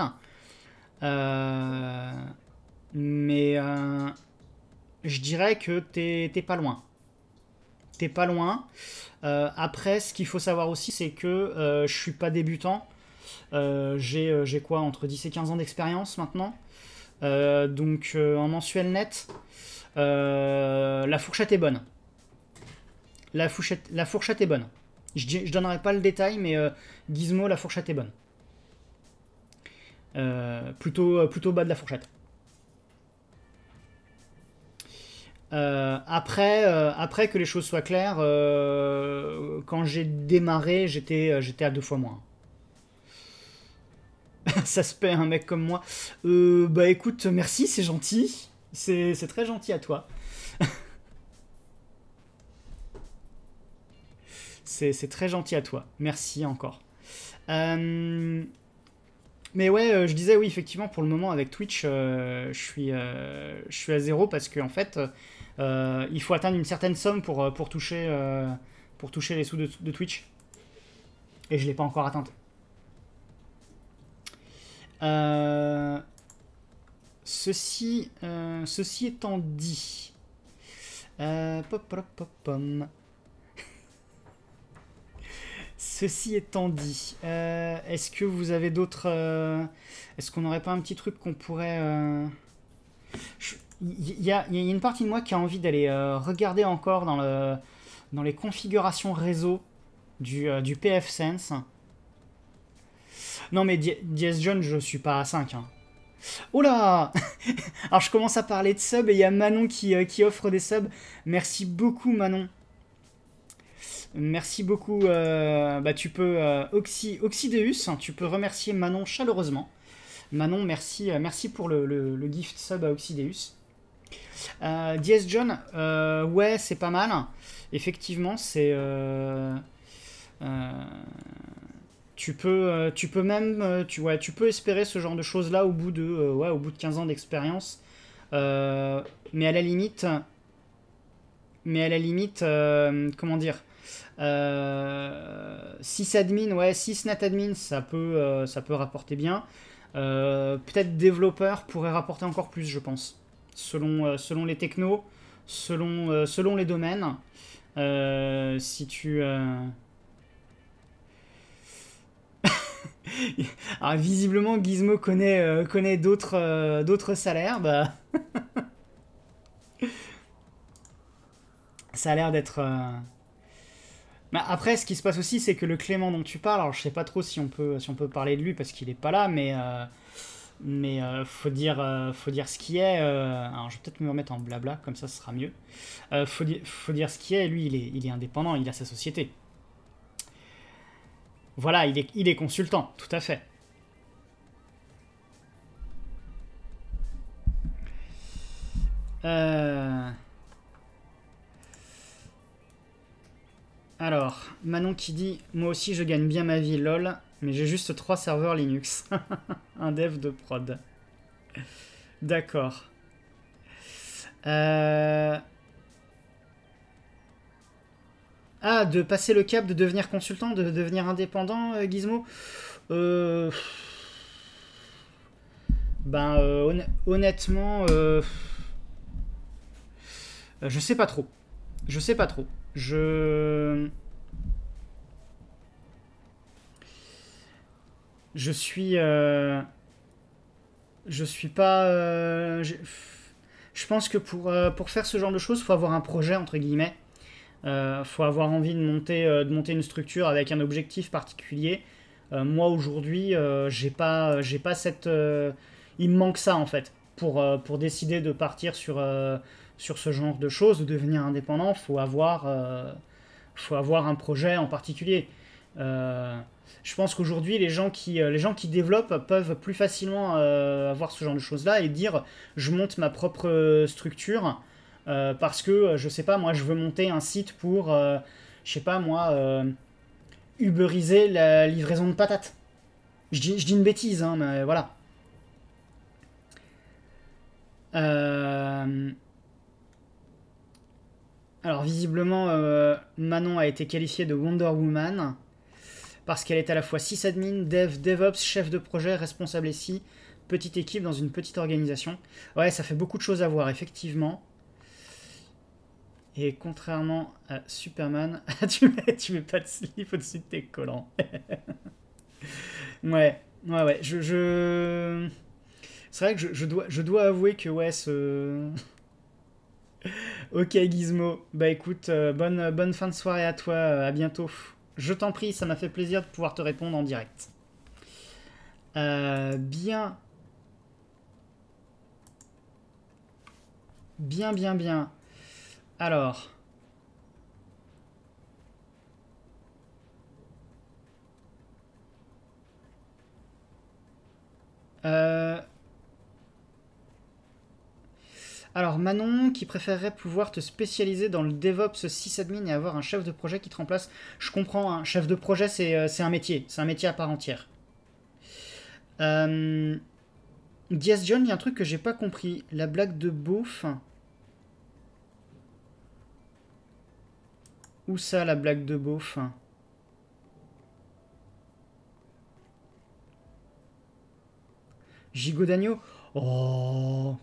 mais je dirais que t'es pas loin. T'es pas loin. Après, ce qu'il faut savoir aussi, c'est que je suis pas débutant. J'ai quoi, entre 10 et 15 ans d'expérience maintenant. Donc en mensuel net, la fourchette est bonne. La fourchette est bonne. Je donnerai pas le détail, mais Gizmo, la fourchette est bonne. Plutôt bas de la fourchette. Après que les choses soient claires, quand j'ai démarré, j'étais à 2 fois moins. Ça se paie un mec comme moi. Bah écoute, merci, c'est gentil. C'est très gentil à toi. C'est très gentil à toi. Merci encore. Mais ouais, je disais oui, effectivement, pour le moment avec Twitch, je suis à zéro parce qu'en fait, il faut atteindre une certaine somme pour toucher les sous de Twitch. Et je ne l'ai pas encore atteinte. Ceci étant dit, pop, pop, pop, pom. Ceci étant dit, est-ce que vous avez d'autres... est-ce qu'on n'aurait pas un petit truc qu'on pourrait... Il y a une partie de moi qui a envie d'aller regarder encore dans les configurations réseau du PF Sense. Non mais DS John, je suis pas à 5. Hein. Oh là. Alors je commence à parler de subs et il y a Manon qui offre des subs. Merci beaucoup Manon. Merci beaucoup. Bah, tu peux Oxydeus, hein, tu peux remercier Manon chaleureusement. Manon, merci pour le gift sub à Oxydeus. DS John, ouais, c'est pas mal. Effectivement, c'est. Tu peux même, tu peux espérer ce genre de choses là au bout de 15 ans d'expérience. Mais à la limite, comment dire? 6 admin, ouais, 6 net admin, ça peut rapporter bien. Peut-être développeur pourrait rapporter encore plus, je pense. Selon les technos, selon les domaines. Si tu... Alors, visiblement, Gizmo connaît d'autres salaires. Bah... ça a l'air d'être... Bah après, ce qui se passe aussi, c'est que le Clément dont tu parles, alors je sais pas trop si on peut parler de lui parce qu'il est pas là, mais faut dire ce qui est. Alors je vais peut-être me remettre en blabla, comme ça ce sera mieux. Faut dire ce qui est. Lui, il est indépendant, il a sa société. Voilà, il est consultant, tout à fait. Alors, Manon qui dit « Moi aussi je gagne bien ma vie, lol, mais j'ai juste 3 serveurs Linux. » Un dev de prod. D'accord. Ah, de passer le cap, de devenir consultant, de devenir indépendant, Gizmo Ben, honnêtement, je sais pas trop. Je sais pas trop. Je suis pas je pense que pour faire ce genre de choses, faut avoir un projet entre guillemets. Faut avoir envie de monter une structure avec un objectif particulier. Moi aujourd'hui, j'ai pas cette il me manque ça en fait pour décider de partir sur ce genre de choses, de devenir indépendant, faut avoir un projet en particulier. Je pense qu'aujourd'hui, les gens qui développent peuvent plus facilement avoir ce genre de choses-là et dire je monte ma propre structure parce que, je sais pas, moi je veux monter un site pour, je sais pas moi, uberiser la livraison de patates. Je dis une bêtise, hein, mais voilà. Alors visiblement, Manon a été qualifiée de Wonder Woman. Parce qu'elle est à la fois sysadmin, dev, DevOps, chef de projet, responsable SI, petite équipe dans une petite organisation. Ouais, ça fait beaucoup de choses à voir, effectivement. Et contrairement à Superman, tu mets pas de slip au-dessus de tes collants. Ouais. C'est vrai que je dois avouer que ouais, Ok Gizmo, bah écoute, bonne fin de soirée à toi, à bientôt. Je t'en prie, ça m'a fait plaisir de pouvoir te répondre en direct. Bien. Bien. Alors. Alors, Manon, qui préférerait pouvoir te spécialiser dans le DevOps sysadmin et avoir un chef de projet qui te remplace. Je comprends, un chef de projet, c'est un métier. C'est un métier à part entière. Diaz John, il y a un truc que j'ai pas compris. La blague de beauf. Où ça, la blague de beauf? Gigot d'agneau? Oh.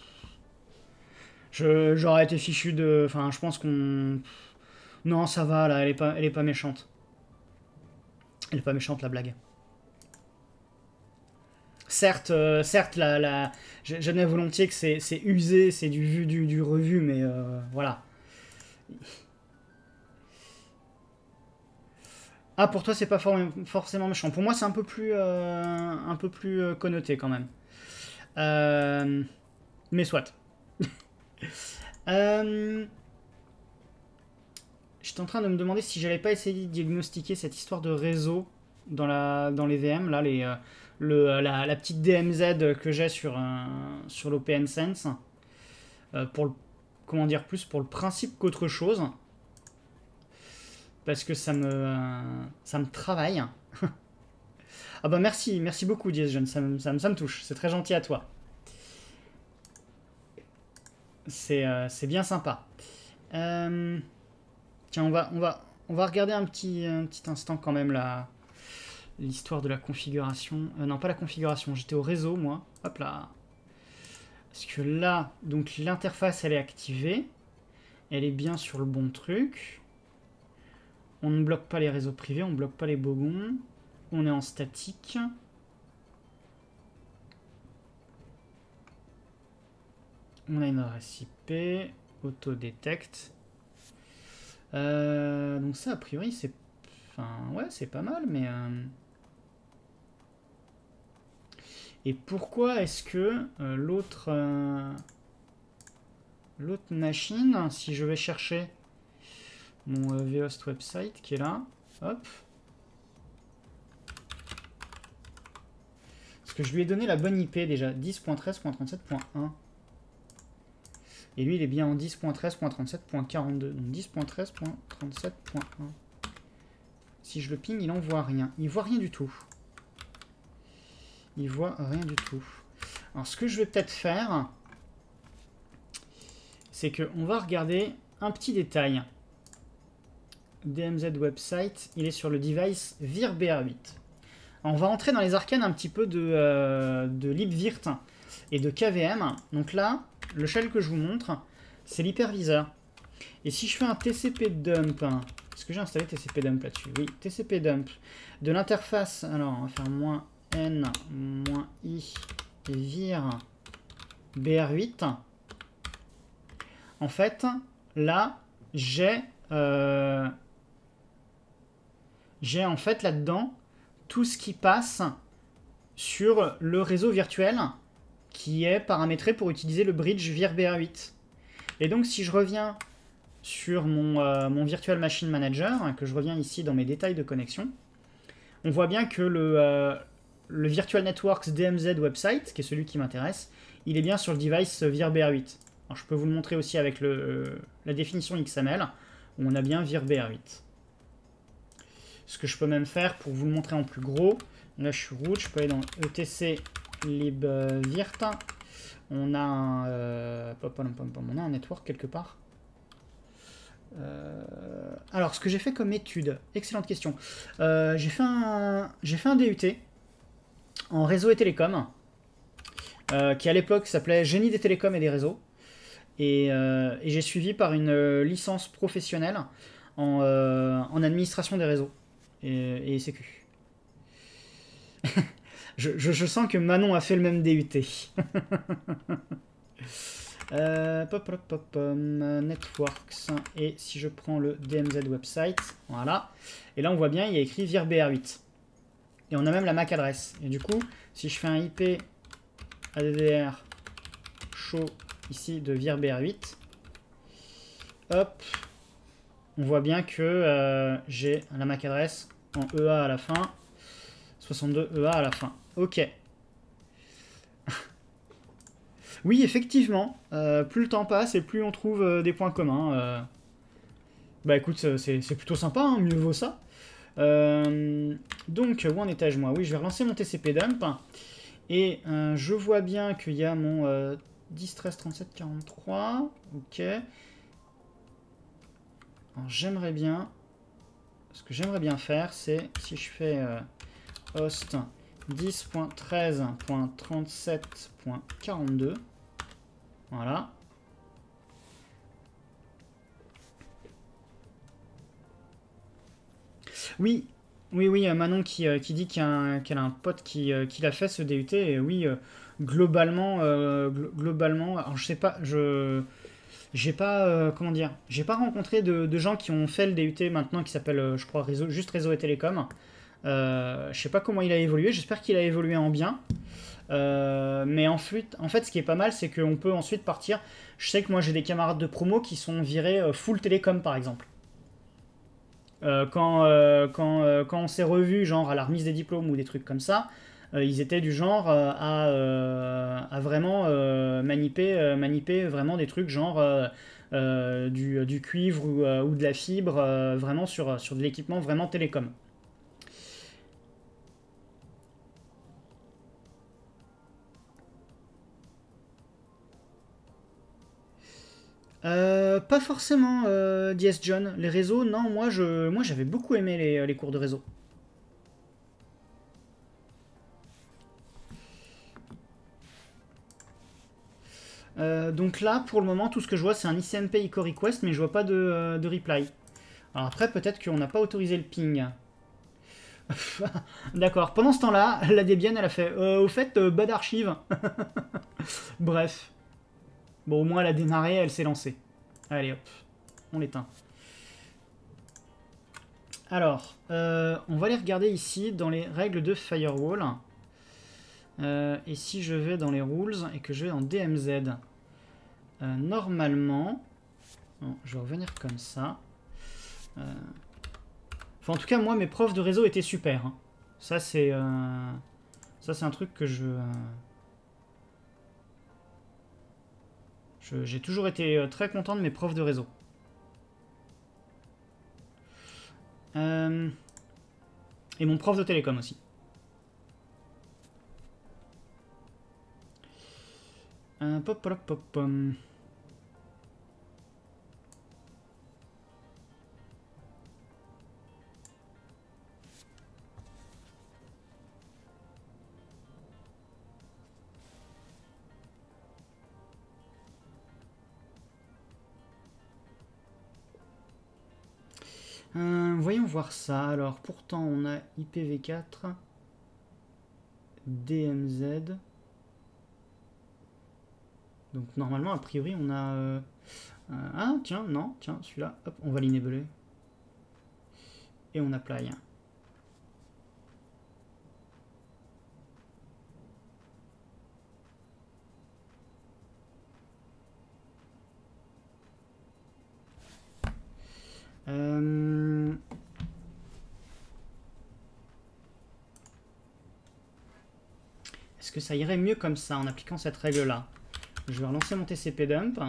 J'aurais été fichu de... Enfin, je pense qu'on... Non, ça va, là, elle est pas méchante. Elle est pas méchante, la blague. Certes, j'admets volontiers que c'est usé, c'est du vu, du revu, mais voilà. Ah, pour toi, c'est pas forcément méchant. Pour moi, c'est un peu plus, connoté quand même. Mais soit. J'étais en train de me demander si j'allais pas essayer de diagnostiquer cette histoire de réseau dans les VM, là, la petite DMZ que j'ai sur l'OPN Sense, pour le, comment dire, plus pour le principe qu'autre chose, parce que ça me travaille. Ah bah merci beaucoup Diaz John, ça me touche, c'est très gentil à toi. C'est bien sympa. Tiens, on va regarder un petit instant quand même l'histoire de la configuration. Non, pas la configuration, j'étais au réseau moi. Hop là. Parce que là, donc l'interface elle est activée. Elle est bien sur le bon truc. On ne bloque pas les réseaux privés, on ne bloque pas les bogons. On est en statique. On a une adresse IP, auto-detect. Donc ça, a priori, c'est... Enfin, ouais, c'est pas mal, mais... Et pourquoi est-ce que l'autre machine, si je vais chercher mon vhost website qui est là, hop. Parce que je lui ai donné la bonne IP déjà, 10.13.37.1. Et lui, il est bien en 10.13.37.42. Donc 10.13.37.1. Si je le ping, il en voit rien. Il voit rien du tout. Il voit rien du tout. Alors, ce que je vais peut-être faire, c'est qu'on va regarder un petit détail. DMZ website, il est sur le device VirBA8. On va entrer dans les arcanes un petit peu de libvirt et de KVM. Donc là, le shell que je vous montre, c'est l'hyperviseur. Et si je fais un TCP dump, est-ce que j'ai installé TCP dump là-dessus? Oui, TCP dump de l'interface. Alors, on va faire -n -i vir br8. En fait, là, j'ai en fait là-dedans tout ce qui passe sur le réseau virtuel qui est paramétré pour utiliser le bridge VirBA8. Et donc si je reviens sur mon Virtual Machine Manager, que je reviens ici dans mes détails de connexion, on voit bien que le Virtual Networks DMZ website, qui est celui qui m'intéresse, il est bien sur le device VirBA8. Alors je peux vous le montrer aussi avec la définition XML, où on a bien VirBA8. Ce que je peux même faire pour vous le montrer en plus gros, là je suis root, je peux aller dans etc libvirt, on a un network quelque part. Alors ce que j'ai fait comme étude, excellente question, j'ai fait un DUT en réseau et télécom, qui à l'époque s'appelait Génie des télécoms et des réseaux, et j'ai suivi par une licence professionnelle en administration des réseaux et sécu. je sens que Manon a fait le même DUT. Networks. Et si je prends le DMZ website, voilà. Et là, on voit bien, il y a écrit VirBA8. Et on a même la MAC adresse. Et du coup, si je fais un IP ADDR show ici de VirBA8, hop, on voit bien que j'ai la MAC adresse en EA à la fin, 62 EA à la fin. Ok. Oui, effectivement, plus le temps passe et plus on trouve des points communs. Bah écoute, c'est plutôt sympa, hein, mieux vaut ça. Donc, où en étais-je moi? Oui, je vais relancer mon TCP dump. Et je vois bien qu'il y a mon 10, 13, 37, 43. Ok. Alors j'aimerais bien... Ce que j'aimerais bien faire, c'est si je fais host 10.13.37.42. Voilà. Oui, oui, Manon qui dit qu'elle a un pote qui l'a fait ce DUT. Et oui, globalement, alors je sais pas, j'ai pas, comment dire, j'ai pas rencontré de gens qui ont fait le DUT maintenant qui s'appelle, je crois, juste Réseau et Télécom. Je sais pas comment il a évolué, j'espère qu'il a évolué en bien. Mais en fait, ce qui est pas mal, c'est qu'on peut ensuite partir. Je sais que moi j'ai des camarades de promo qui sont virés full télécom par exemple. Quand on s'est revu genre à la remise des diplômes ou des trucs comme ça, ils étaient du genre à vraiment maniper vraiment des trucs genre du cuivre ou de la fibre, vraiment sur de l'équipement vraiment télécom. Pas forcément, DS John. Les réseaux, non, moi j'avais beaucoup aimé les cours de réseau. Donc là, pour le moment, tout ce que je vois, c'est un ICMP ICO request, mais je vois pas de reply. Alors après, peut-être qu'on n'a pas autorisé le ping. D'accord. Pendant ce temps-là, la Debian, elle a fait au fait, bas d'archive. Bref. Bon, au moins, elle a démarré, elle s'est lancée. Allez, hop. On l'éteint. Alors, on va aller regarder ici dans les règles de firewall. Et si je vais dans les rules et que je vais dans DMZ, normalement, bon, je vais revenir comme ça. Enfin, en tout cas, moi, mes profs de réseau étaient super. Hein. Ça, c'est un truc que j'ai toujours été très content de mes profs de réseau. Et mon prof de télécom aussi. Pop, pop, pop, pop. Voyons voir ça. Alors, pourtant, on a IPv4, DMZ. Donc, normalement, a priori, on a... ah, tiens, non, tiens, celui-là, hop, on va l'enabler. Et on apply. Est-ce que ça irait mieux comme ça en appliquant cette règle-là? Je vais relancer mon TCP dump.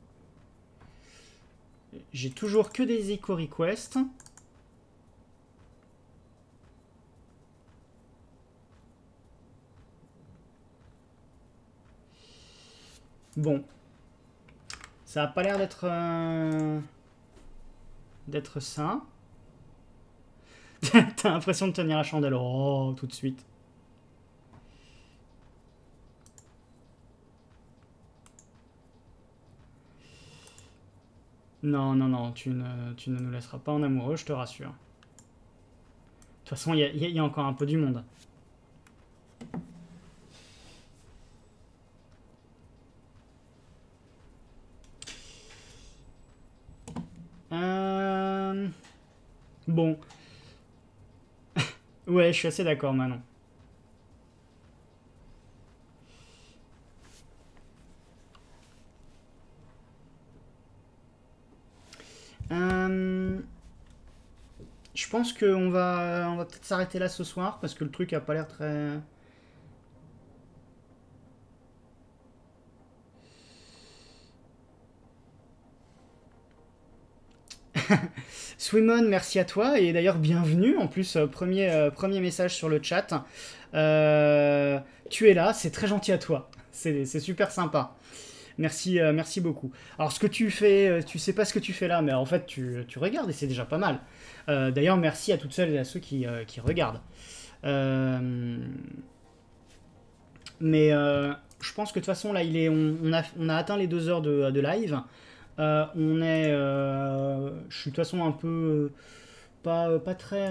J'ai toujours que des ICO requests. Bon. Ça a pas l'air d'être ça. T'as l'impression de tenir la chandelle. Oh, tout de suite. Non, non, non, tu ne nous laisseras pas en amoureux, je te rassure. De toute façon, il y a encore un peu du monde. Bon. Ouais, je suis assez d'accord, Manon. Je pense qu'on va peut-être s'arrêter là ce soir parce que le truc a pas l'air très... Swimon, merci à toi, et d'ailleurs bienvenue, en plus, premier message sur le chat. Tu es là, c'est très gentil à toi, c'est super sympa. Merci, merci beaucoup. Alors ce que tu fais, tu sais pas ce que tu fais là, mais en fait tu regardes et c'est déjà pas mal. D'ailleurs merci à toutes celles et à ceux qui regardent. Mais je pense que de toute façon là on a atteint les 2 heures de live. Je suis de toute façon un peu pas très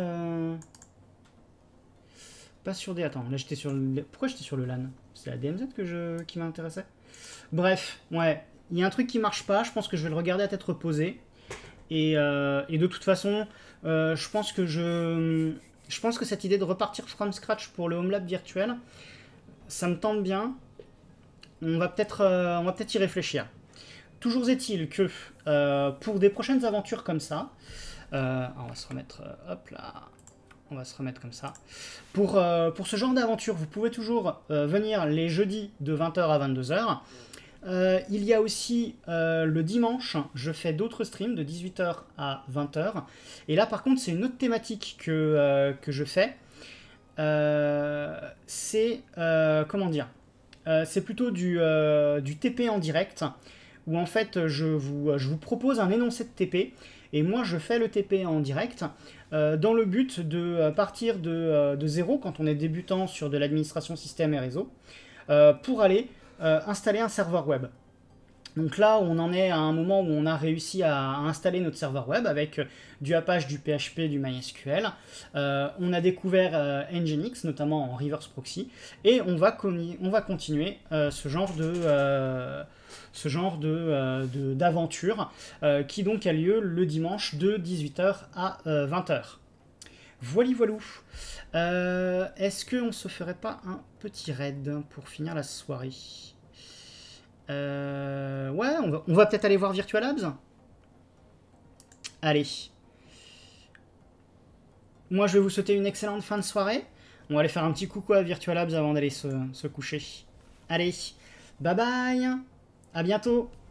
pas sur des. Attends, là j'étais sur le. Pourquoi j'étais sur le LAN? C'est la DMZ qui m'intéressait. Bref, ouais, il y a un truc qui marche pas. Je pense que je vais le regarder à tête reposée. Et de toute façon, je pense que cette idée de repartir from scratch pour le Home Lab virtuel, ça me tente bien. On va peut-être y réfléchir. Toujours est-il que pour des prochaines aventures comme ça, on va se remettre, hop là, on va se remettre comme ça. Pour ce genre d'aventure, vous pouvez toujours venir les jeudis de 20h à 22h. Il y a aussi le dimanche, je fais d'autres streams de 18h à 20h. Et là, par contre, c'est une autre thématique que je fais. C'est, comment dire, c'est plutôt du TP en direct, où en fait, je vous propose un énoncé de TP, et moi, je fais le TP en direct, dans le but de partir de zéro, quand on est débutant sur de l'administration système et réseau, pour aller installer un serveur web. Donc là, on en est à un moment où on a réussi à installer notre serveur web avec du Apache, du PHP, du MySQL. On a découvert Nginx, notamment en reverse proxy, et on va continuer ce genre d'aventure qui donc a lieu le dimanche de 18h à 20h. Voilou voilou. Est-ce qu'on se ferait pas un petit raid pour finir la soirée? Ouais, on va peut-être aller voir Virtual Labs. Allez. Moi, je vais vous souhaiter une excellente fin de soirée. On va aller faire un petit coucou à Virtual Labs avant d'aller se coucher. Allez, bye bye. À bientôt.